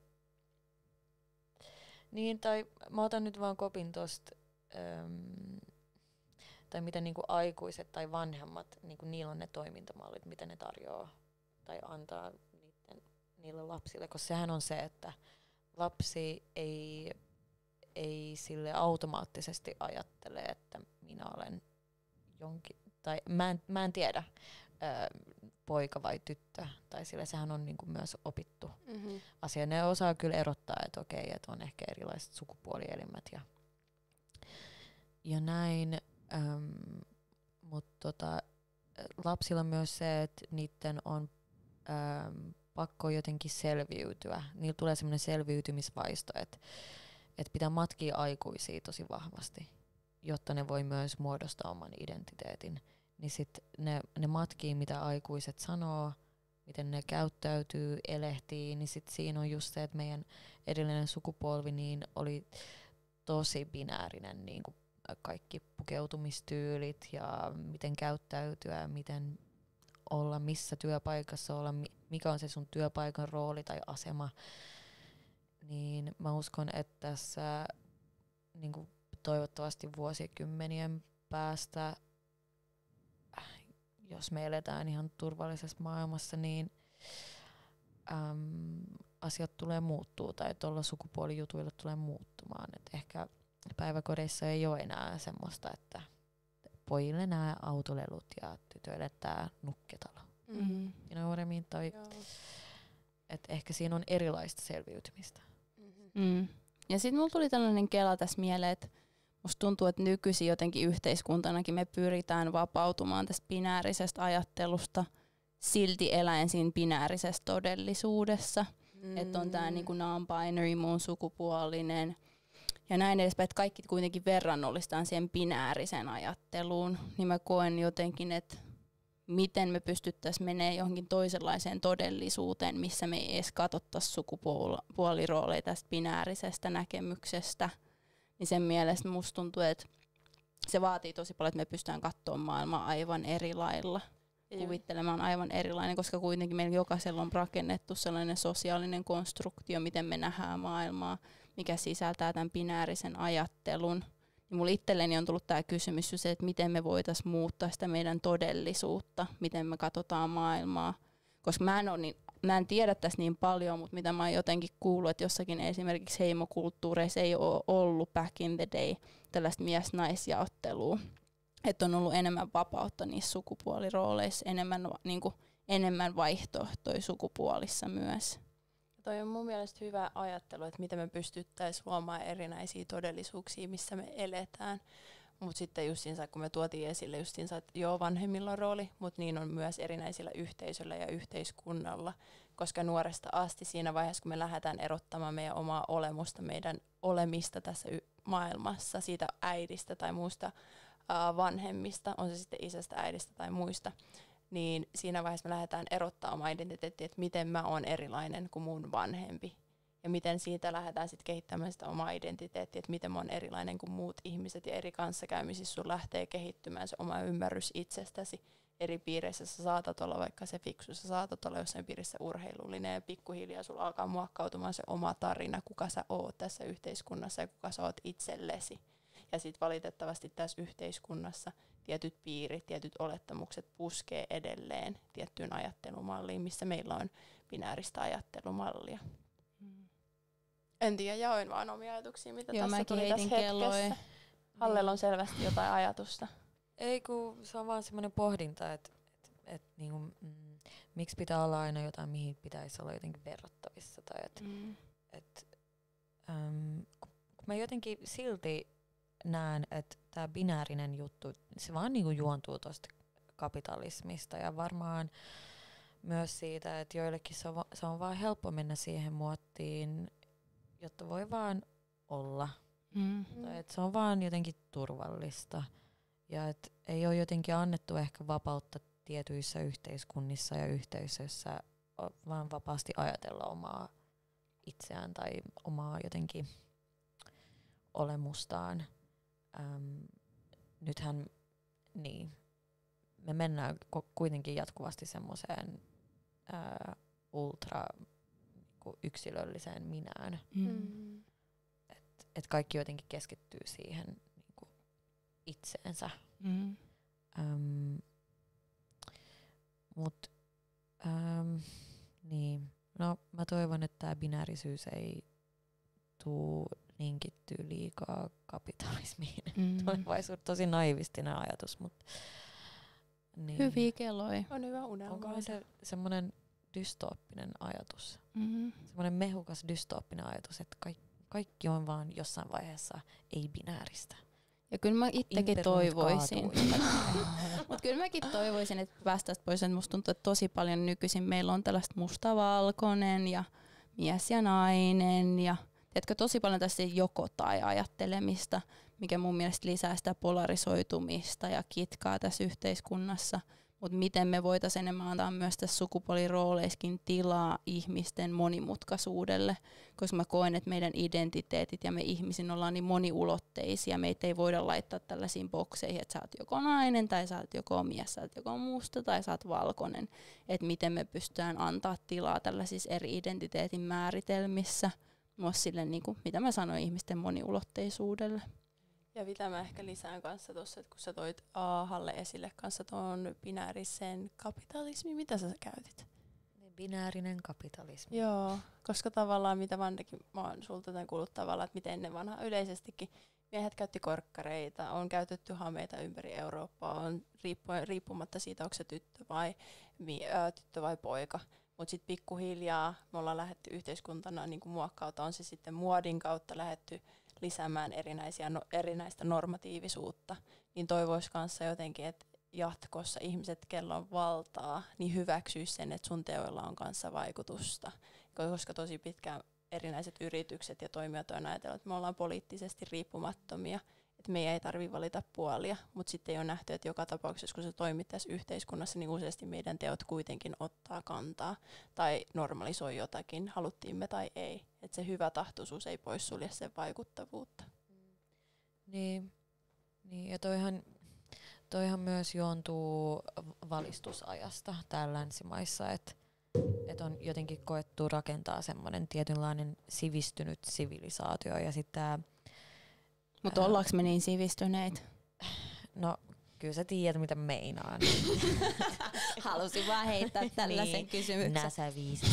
niin, tai mä otan nyt vaan kopin tosta, um, tai miten niinku aikuiset tai vanhemmat, niinku niillä on ne toimintamallit, mitä ne tarjoaa tai antaa niiden, niille lapsille, koska sehän on se, että lapsi ei, ei sille automaattisesti ajattele, että minä olen jonkin, tai mä en, mä en tiedä, ö, poika vai tyttö, tai sille sehän on niinku myös opittu mm-hmm. asia. Ne osaa kyllä erottaa, että okei, että on ehkä erilaiset sukupuolielimet ja, ja näin, äm, mutta tota, lapsilla on myös se, että niiden on äm, pakko jotenkin selviytyä. Niillä tulee semmoinen selviytymisvaisto, että et pitää matkia aikuisia tosi vahvasti, jotta ne voi myös muodostaa oman identiteetin. Niin sit ne, ne matkii, mitä aikuiset sanoo, miten ne käyttäytyy, elehtii, niin sit siinä on just se, että meidän edellinen sukupolvi niin oli tosi binäärinen, niin kuin kaikki pukeutumistyylit ja miten käyttäytyä, miten olla, missä työpaikassa olla, mikä on se sun työpaikan rooli tai asema. Niin mä uskon, että tässä niin kuin toivottavasti vuosikymmenien päästä, jos me eletään ihan turvallisessa maailmassa, niin äm, asiat tulee muuttuu tai tuolla sukupuolijutuilla tulee muuttumaan. Et ehkä päiväkodeissa ei ole enää semmoista, että pojille nämä autolelut ja tytöille tämä nukketalo. Mm-hmm. You know what I mean? Tai, et ehkä siinä on erilaista selviytymistä. Mm-hmm. Mm. Ja sitten mulla tuli tällainen kela tässä mieleen, että musta tuntuu, että nykyisin jotenkin yhteiskuntanakin me pyritään vapautumaan tästä binäärisestä ajattelusta, silti eläen siinä binäärisessä todellisuudessa. Mm. Että on tää niinku non-binary, muun sukupuolinen ja näin edespäin, että kaikki kuitenkin verrannollistaan siihen binäärisen ajatteluun. Niin mä koen jotenkin, että miten me pystyttäisiin menemään johonkin toisenlaiseen todellisuuteen, missä me ei edes katsottaisi sukupuolirooleja tästä binäärisestä näkemyksestä. Niin sen mielestä musta tuntuu, että se vaatii tosi paljon, että me pystytään katsomaan maailmaa aivan eri lailla. kuvittelemaan aivan erilainen, koska kuitenkin meillä jokaisella on rakennettu sellainen sosiaalinen konstruktio, miten me nähdään maailmaa, mikä sisältää tämän binäärisen ajattelun. Niin mulla itselleni on tullut tämä kysymys se, että miten me voitaisiin muuttaa sitä meidän todellisuutta, miten me katsotaan maailmaa. Koska mä en, ole niin, mä en tiedä tässä niin paljon, mutta mitä mä oon jotenkin kuullut, että jossakin esimerkiksi heimokulttuureissa ei ole ollut back in the day tällaista mies-naisjaottelua. Että on ollut enemmän vapautta niissä sukupuolirooleissa, enemmän, niin kuin, enemmän vaihtoehtoja sukupuolissa myös. Toi on mun mielestä hyvä ajattelu, että miten me pystyttäisiin luomaan erinäisiä todellisuuksia, missä me eletään. Mutta sitten justiinsa, kun me tuotiin esille justiinsa, että joo, vanhemmilla on rooli, mutta niin on myös erinäisillä yhteisöillä ja yhteiskunnalla. Koska nuoresta asti siinä vaiheessa, kun me lähdetään erottamaan meidän omaa olemusta, meidän olemista tässä y- maailmassa, siitä äidistä tai muusta ää, vanhemmista, on se sitten isästä, äidistä tai muista, niin siinä vaiheessa me lähdetään erottaa oma identiteetti, että miten mä oon erilainen kuin mun vanhempi. Ja miten siitä lähdetään sitten kehittämään sitä omaa identiteettiä, että miten mä oon erilainen kuin muut ihmiset. Ja eri kanssakäymisissä sun lähtee kehittymään se oma ymmärrys itsestäsi. Eri piireissä sä saatat olla vaikka se fiksu, sä saatat olla jossain piirissä urheilullinen. Ja pikkuhiljaa sulla alkaa muokkautumaan se oma tarina, kuka sä oot tässä yhteiskunnassa ja kuka sä oot itsellesi. Ja sitten valitettavasti tässä yhteiskunnassa tietyt piirit, tietyt olettamukset puskee edelleen tiettyyn ajattelumalliin, missä meillä on binääristä ajattelumallia. Hmm. En tiedä, jaoin vaan omia ajatuksia, mitä Joo, tässä tuli tässä hetkessä. Hallella on selvästi jotain ajatusta. Ei, kun se on vaan semmoinen pohdinta, että et, et, niinku, mm, miksi pitää olla aina jotain, mihin pitäisi olla jotenkin verrattavissa. Tai et, mm. et, äm, kun mä jotenkin silti näen, että tämä binäärinen juttu, se vaan niinku juontuu tuosta kapitalismista ja varmaan myös siitä, että joillekin se on, va- se on vaan helppo mennä siihen muottiin, jotta voi vaan olla. Mm. Tai että se on vaan jotenkin turvallista. Ja että ei ole jotenkin annettu ehkä vapautta tietyissä yhteiskunnissa ja yhteisöissä vaan vapaasti ajatella omaa itseään tai omaa jotenkin olemustaan. Ähm, nythän niin, me mennään ko- kuitenkin jatkuvasti semmoiseen äh, ultra niinku yksilölliseen minään. Mm. Että et kaikki jotenkin keskittyy siihen niinku itseensä. Mm. Ähm, mut ähm, niin, no mä toivon, että tää binäärisyys ei tuu linkittyy liikaa kapitalismiin. Mm. Tulevaisuus tosi naivistinen ajatus, mutta niin. Hyviä kelloja. On hyvä unelma. Onko se semmoinen dystooppinen ajatus? Mm-hmm. Semmoinen mehukas dystooppinen ajatus, että kaikki, kaikki on vaan jossain vaiheessa ei-binääristä. Ja kyllä mä itsekin toivoisin. Mutta kyllä mäkin toivoisin, että päästäisiin pois. Musta tuntuu, että tosi paljon nykyisin meillä on tällaista mustavalkoinen ja mies ja nainen ja tiedätkö, tosi paljon tässä joko tai ajattelemista, mikä mun mielestä lisää sitä polarisoitumista ja kitkaa tässä yhteiskunnassa. Mutta miten me voitaisiin enemmän antaa myös tässä sukupuolirooleissakin tilaa ihmisten monimutkaisuudelle, koska mä koen, että meidän identiteetit ja me ihmisin ollaan niin moniulotteisia. Meitä ei voida laittaa tällaisiin bokseihin, että sä oot joko nainen tai sä oot joko mies, sä oot joko musta tai sä oot valkoinen. Että miten me pystytään antaa tilaa tällaisissa eri identiteetin määritelmissä. Myös sille, niin kuin, mitä mä sanoin, ihmisten moniulotteisuudelle. Ja mitä mä ehkä lisään kanssa tuossa, että kun sä toit Aahalle esille kanssa tuon binäärisen kapitalismi, mitä sä käytit? Binäärinen kapitalismi. Joo, koska tavallaan mitä Vandekin, mä oon sulta tämän kuullut tavallaan, että miten ennen vanha yleisestikin miehet käytti korkkareita, on käytetty hameita ympäri Eurooppaa, on riippumatta siitä, onko se tyttö vai, ää, tyttö vai poika. Mutta sitten pikkuhiljaa me ollaan lähdetty yhteiskuntana niin muokkauta, on se sitten muodin kautta lähdetty lisäämään erinäisiä, no, erinäistä normatiivisuutta, niin toivoisi kanssa jotenkin, että jatkossa ihmiset, kello on valtaa, niin hyväksyisi sen, että sun teoilla on kanssa vaikutusta. Koska tosi pitkään erinäiset yritykset ja toimijat on ajatellut, että me ollaan poliittisesti riippumattomia, että meidän ei tarvitse valita puolia, mutta sitten ei ole nähty, että joka tapauksessa, kun se toimit tässä yhteiskunnassa, niin useasti meidän teot kuitenkin ottaa kantaa tai normalisoi jotakin, haluttiin me tai ei. Että se hyvä tahtoisuus ei poissulje sen vaikuttavuutta. Niin, niin ja toihan, toihan myös juontuu valistusajasta täällä länsimaissa, että et on jotenkin koettu rakentaa semmoinen tietynlainen sivistynyt sivilisaatio ja sitten. Mutta ollaanko me niin sivistyneitä? No kyllä sä tiedät mitä meinaan. Halusin vaan heittää tällaisen niin, kysymyksen. Näsä viisi.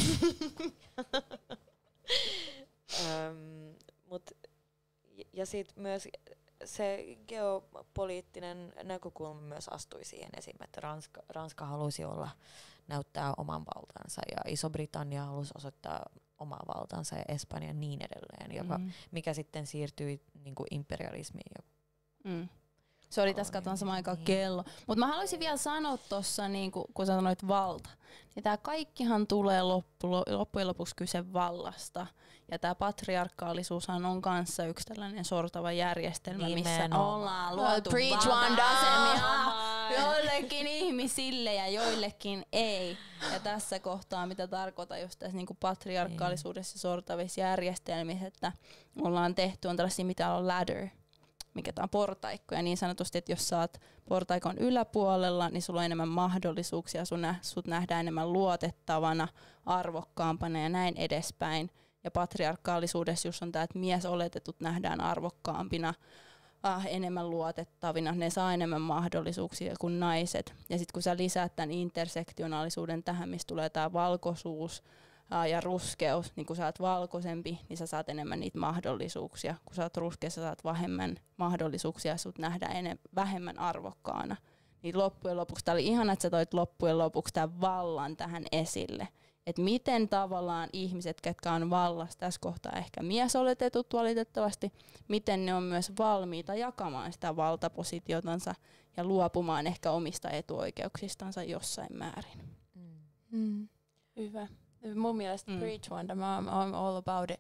um, mut, ja sitten myös se geopoliittinen näkökulma myös astui siihen esim. Että Ranska, Ranska halusi olla, näyttää oman valtansa ja Iso-Britannia halusi osoittaa omaa valtansa ja Espanja ja niin edelleen, joka, mm. mikä sitten siirtyi niinku imperialismiin. Ja mm. Se oli tässä katon samaan aikaan kello. Mutta mä haluaisin vielä sanoa tuossa, niin kun sä sanoit valta, niin tää kaikkihan tulee loppu, loppujen lopuksi kyse vallasta. Ja tää patriarkaalisuushan on kanssa yksi tällainen sortava järjestelmä, missä ollaan luotu valta-asemia joillekin ihmisille ja joillekin ei. Ja tässä kohtaa, mitä tarkoitan just tässä niinku patriarkaalisuudessa ja sortavissa järjestelmissä, että ollaan tehty, on tällaisia, mitä on ladder, mikä on portaikko, ja niin sanotusti, että jos sä oot portaikon yläpuolella, niin sulla on enemmän mahdollisuuksia, sun nä- sut nähdään enemmän luotettavana, arvokkaampana ja näin edespäin. Ja patriarkaalisuudessa just on tää, että miesoletetut nähdään arvokkaampina, ah, enemmän luotettavina, ne saa enemmän mahdollisuuksia kuin naiset. Ja sitten kun sä lisäät tämän intersektionaalisuuden tähän, mistä tulee tää valkoisuus, ja ruskeus, niin kun sä oot valkoisempi, niin sä saat enemmän niitä mahdollisuuksia. Kun sä oot ruskea, sä saat vähemmän mahdollisuuksia ja sut nähdään enem- vähemmän arvokkaana. Niin loppujen lopuksi, tää oli ihana, että sä toit loppujen lopuksi tämän vallan tähän esille. Että miten tavallaan ihmiset, ketkä on vallassa, tässä kohtaa ehkä miesoletetut valitettavasti, miten ne on myös valmiita jakamaan sitä valtapositiotansa ja luopumaan ehkä omista etuoikeuksistansa jossain määrin. Mm. Mm. Hyvä. Mun mielestä mm. preach one, I'm, I'm all about it.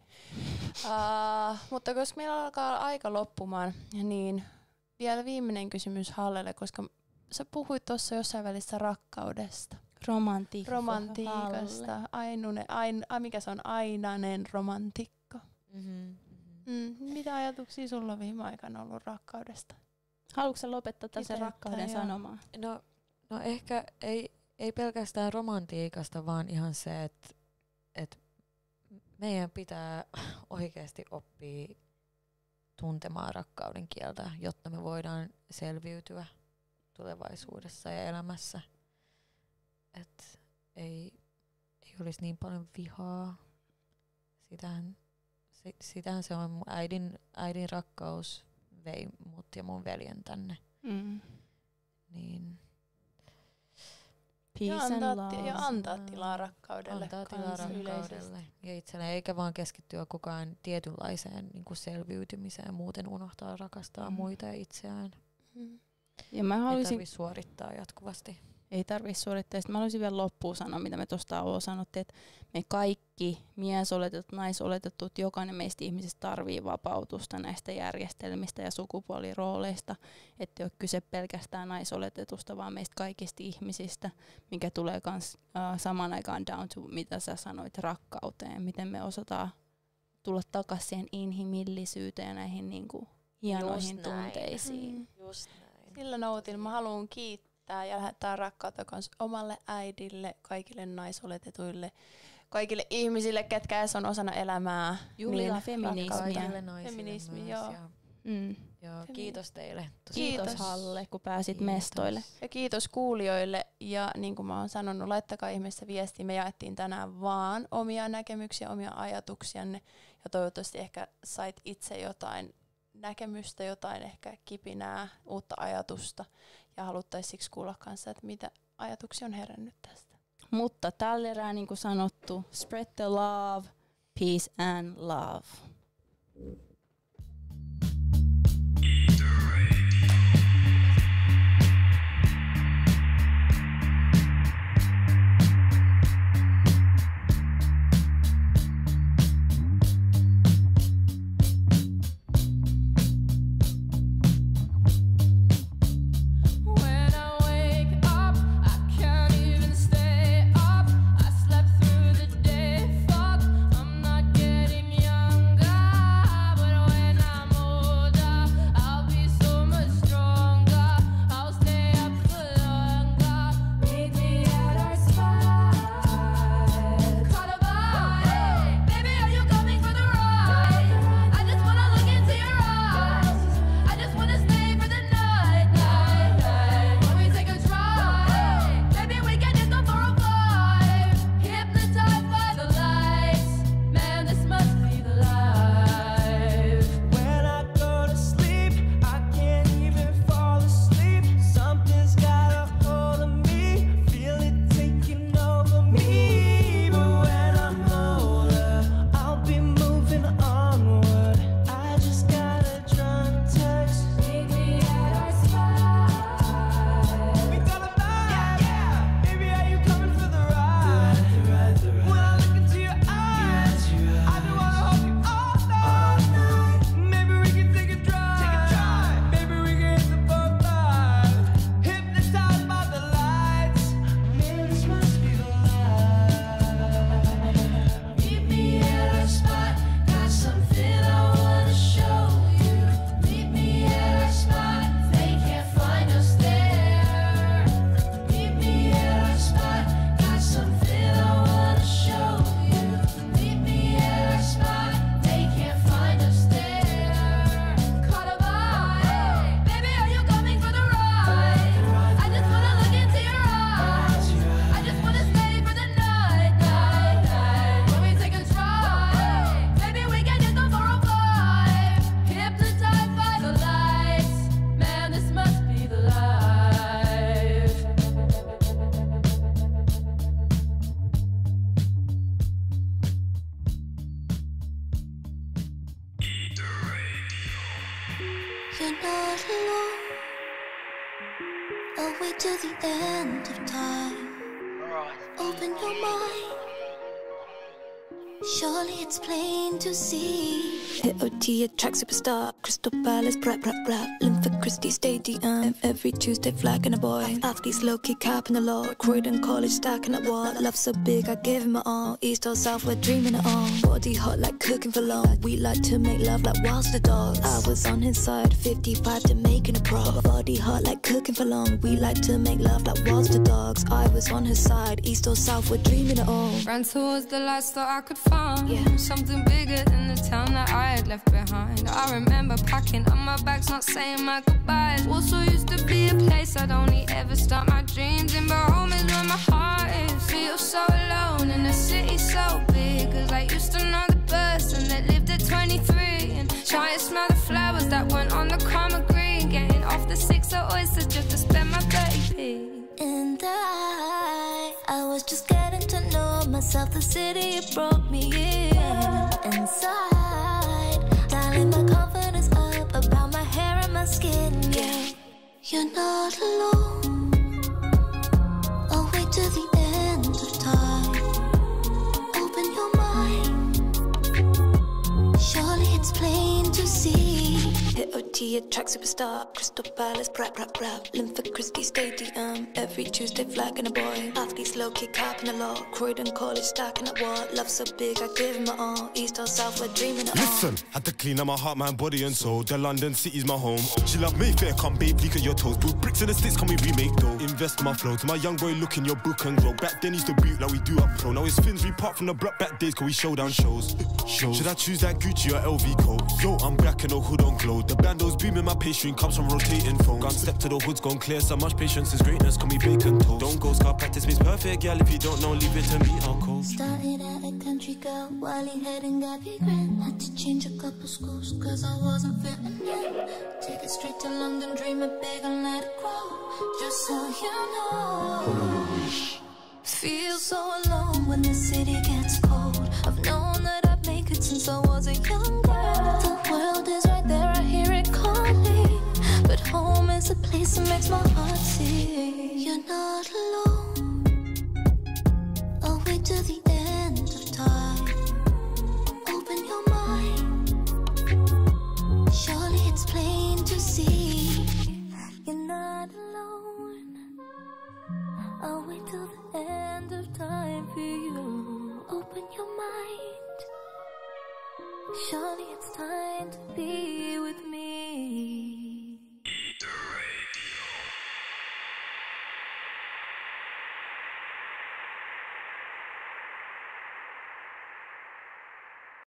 Uh, mutta koska meillä alkaa aika loppumaan, niin vielä viimeinen kysymys Hallelle, koska sä puhuit tuossa jossain välissä rakkaudesta. Romantiikka. Romantiikasta. Ainune, ain, a, mikä se on ainainen romantikko? Mm-hmm. Mm, mitä ajatuksia sulla on viime aikana ollut rakkaudesta? Haluatko sä lopettaa tässä rakkauden sanomaan? No, no ehkä ei... Ei pelkästään romantiikasta, vaan ihan se, että et meidän pitää oikeasti oppia tuntemaan rakkauden kieltä, jotta me voidaan selviytyä tulevaisuudessa ja elämässä. Että ei, ei olisi niin paljon vihaa. Sitähän, se, sitähän se on. Mun äidin, äidin rakkaus vei mut ja mun veljen tänne. Mm. Niin... Ja antaa, ja antaa tilaa rakkaudelle. Antaa tilaa rakkaudelle. Ja itselleen, eikä vaan keskittyä koko ajan tietynlaiseen niin kuin selviytymiseen, muuten unohtaa rakastaa mm. muita ja itseään. Mm. Ja mä haluaisin... Ei tarvitse suorittaa jatkuvasti. Ei tarvitse suorittaa. Sitten mä haluaisin vielä loppuun sanoa, mitä me tuosta on sanottu, että me kaikki miesoletetut, naisoletetut, jokainen meistä ihmisistä tarvii vapautusta näistä järjestelmistä ja sukupuolirooleista. Että ei ole kyse pelkästään naisoletetusta, vaan meistä kaikista ihmisistä, mikä tulee kans uh, samaan aikaan down to, mitä sä sanoit, rakkauteen. Miten me osataan tulla takaisin siihen inhimillisyyteen ja näihin niinku hienoihin Just tunteisiin. Mm. Just näin. Sillä noutilla mä haluan kiittää ja lähettää rakkautta kans omalle äidille, kaikille naisoletetuille, kaikille ihmisille, ketkä edes on osana elämää. Juhlilla niin, feminismiä. Feminismi, joo. Mm. Joo, kiitos teille. Kiitos, kiitos Halle, kun pääsit kiitos. mestoille. Ja kiitos kuulijoille. Ja niin kuin mä oon sanonut, laittakaa ihmeessä viestiä. Me jaettiin tänään vaan omia näkemyksiä, omia ajatuksianne. Ja toivottavasti ehkä sait itse jotain näkemystä, jotain ehkä kipinää, uutta ajatusta. Ja haluttaisiin siksi kuulla kanssa, että mitä ajatuksia on herännyt tästä. Mutta tällä erää, niin kuin sanottu, spread the love, peace and love. But You're not alone. I'll wait till the end of time. Open your mind. Surely it's plain to see. Hit O T, a track superstar. Crystal Palace, brap, brap, brap. Linford Christie Stadium. Every Tuesday, flagging a boy. Athletes low-key capping the law. Croydon College stacking at wall. Love so big, I give him it all. East or South, we're dreaming it all. Body hot like cooking for long. We like to make love like whilst the dogs. I was on his side, fifty-five to making a pro. Body hot like cooking for long. We like to make love like whilst the dogs. I was on his side, East or South, we're dreaming it all. Ran towards the lights so I could find Yeah. something bigger than the town that I had left behind. I remember packing up my bags, not saying my goodbyes. Also used to be a place I'd only ever start my dreams in, but home is where my heart is. Feel so alone in a city so big, cause I used to know the person that lived at twenty-three, and try to smell the flowers that weren't on the common green. Getting off the six of oysters just to spend my baby. And I, I was just getting to know myself. The city, it brought me in. Inside, dialing my confidence up about my hair and my skin, yeah. You're not alone. I'll wait till the end of time. Open your mind. Surely it's plain to see. Hit O T, a track superstar. Crystal Palace, brap, brap, brap. Linford Christie Stadium. Every Tuesday, flagging a boy. Athletes low-key capping the law. Croydon College stacking at wall. Love so big, I give him my all. East or South, we're dreaming it all. Listen, had to clean up my heart, mind, body and soul. The London city's my home. She love Mayfair, come babe, leak at your toes. Put bricks in the sticks, can we remake though? Invest in my flow, to my young boy, look in your book and grow. Back then used to boot like we do up pro. Now it's fins, we part from the block back days, cause we show down shows. shows. Should I choose that Gucci or L V coat? Yo, I'm black and no hood on glow. The bando's beaming, my pastry comes from rotating phone. Gun step to the hood's gone clear, so much patience is greatness, can we bacon toast? Don't go scar, practice means perfect, girl, if you don't know, leave it to me, I'll coast. Started at a country girl, Wally head and got big grand. Had to change a couple schools, cause I wasn't fitting in. Take it straight to London, dream it big and let it grow. Just so you know. Feel so alone when the city gets cold. I've known that I'd make it since I was a young girl. The world is right there, I hear it calling, but home is a place that makes my heart sing. You're not alone. I'll wait till the end of time. Open your mind. Surely it's plain to see. You're not alone. I'll wait till the end of time for you. Open your mind. Surely it's time to be with me.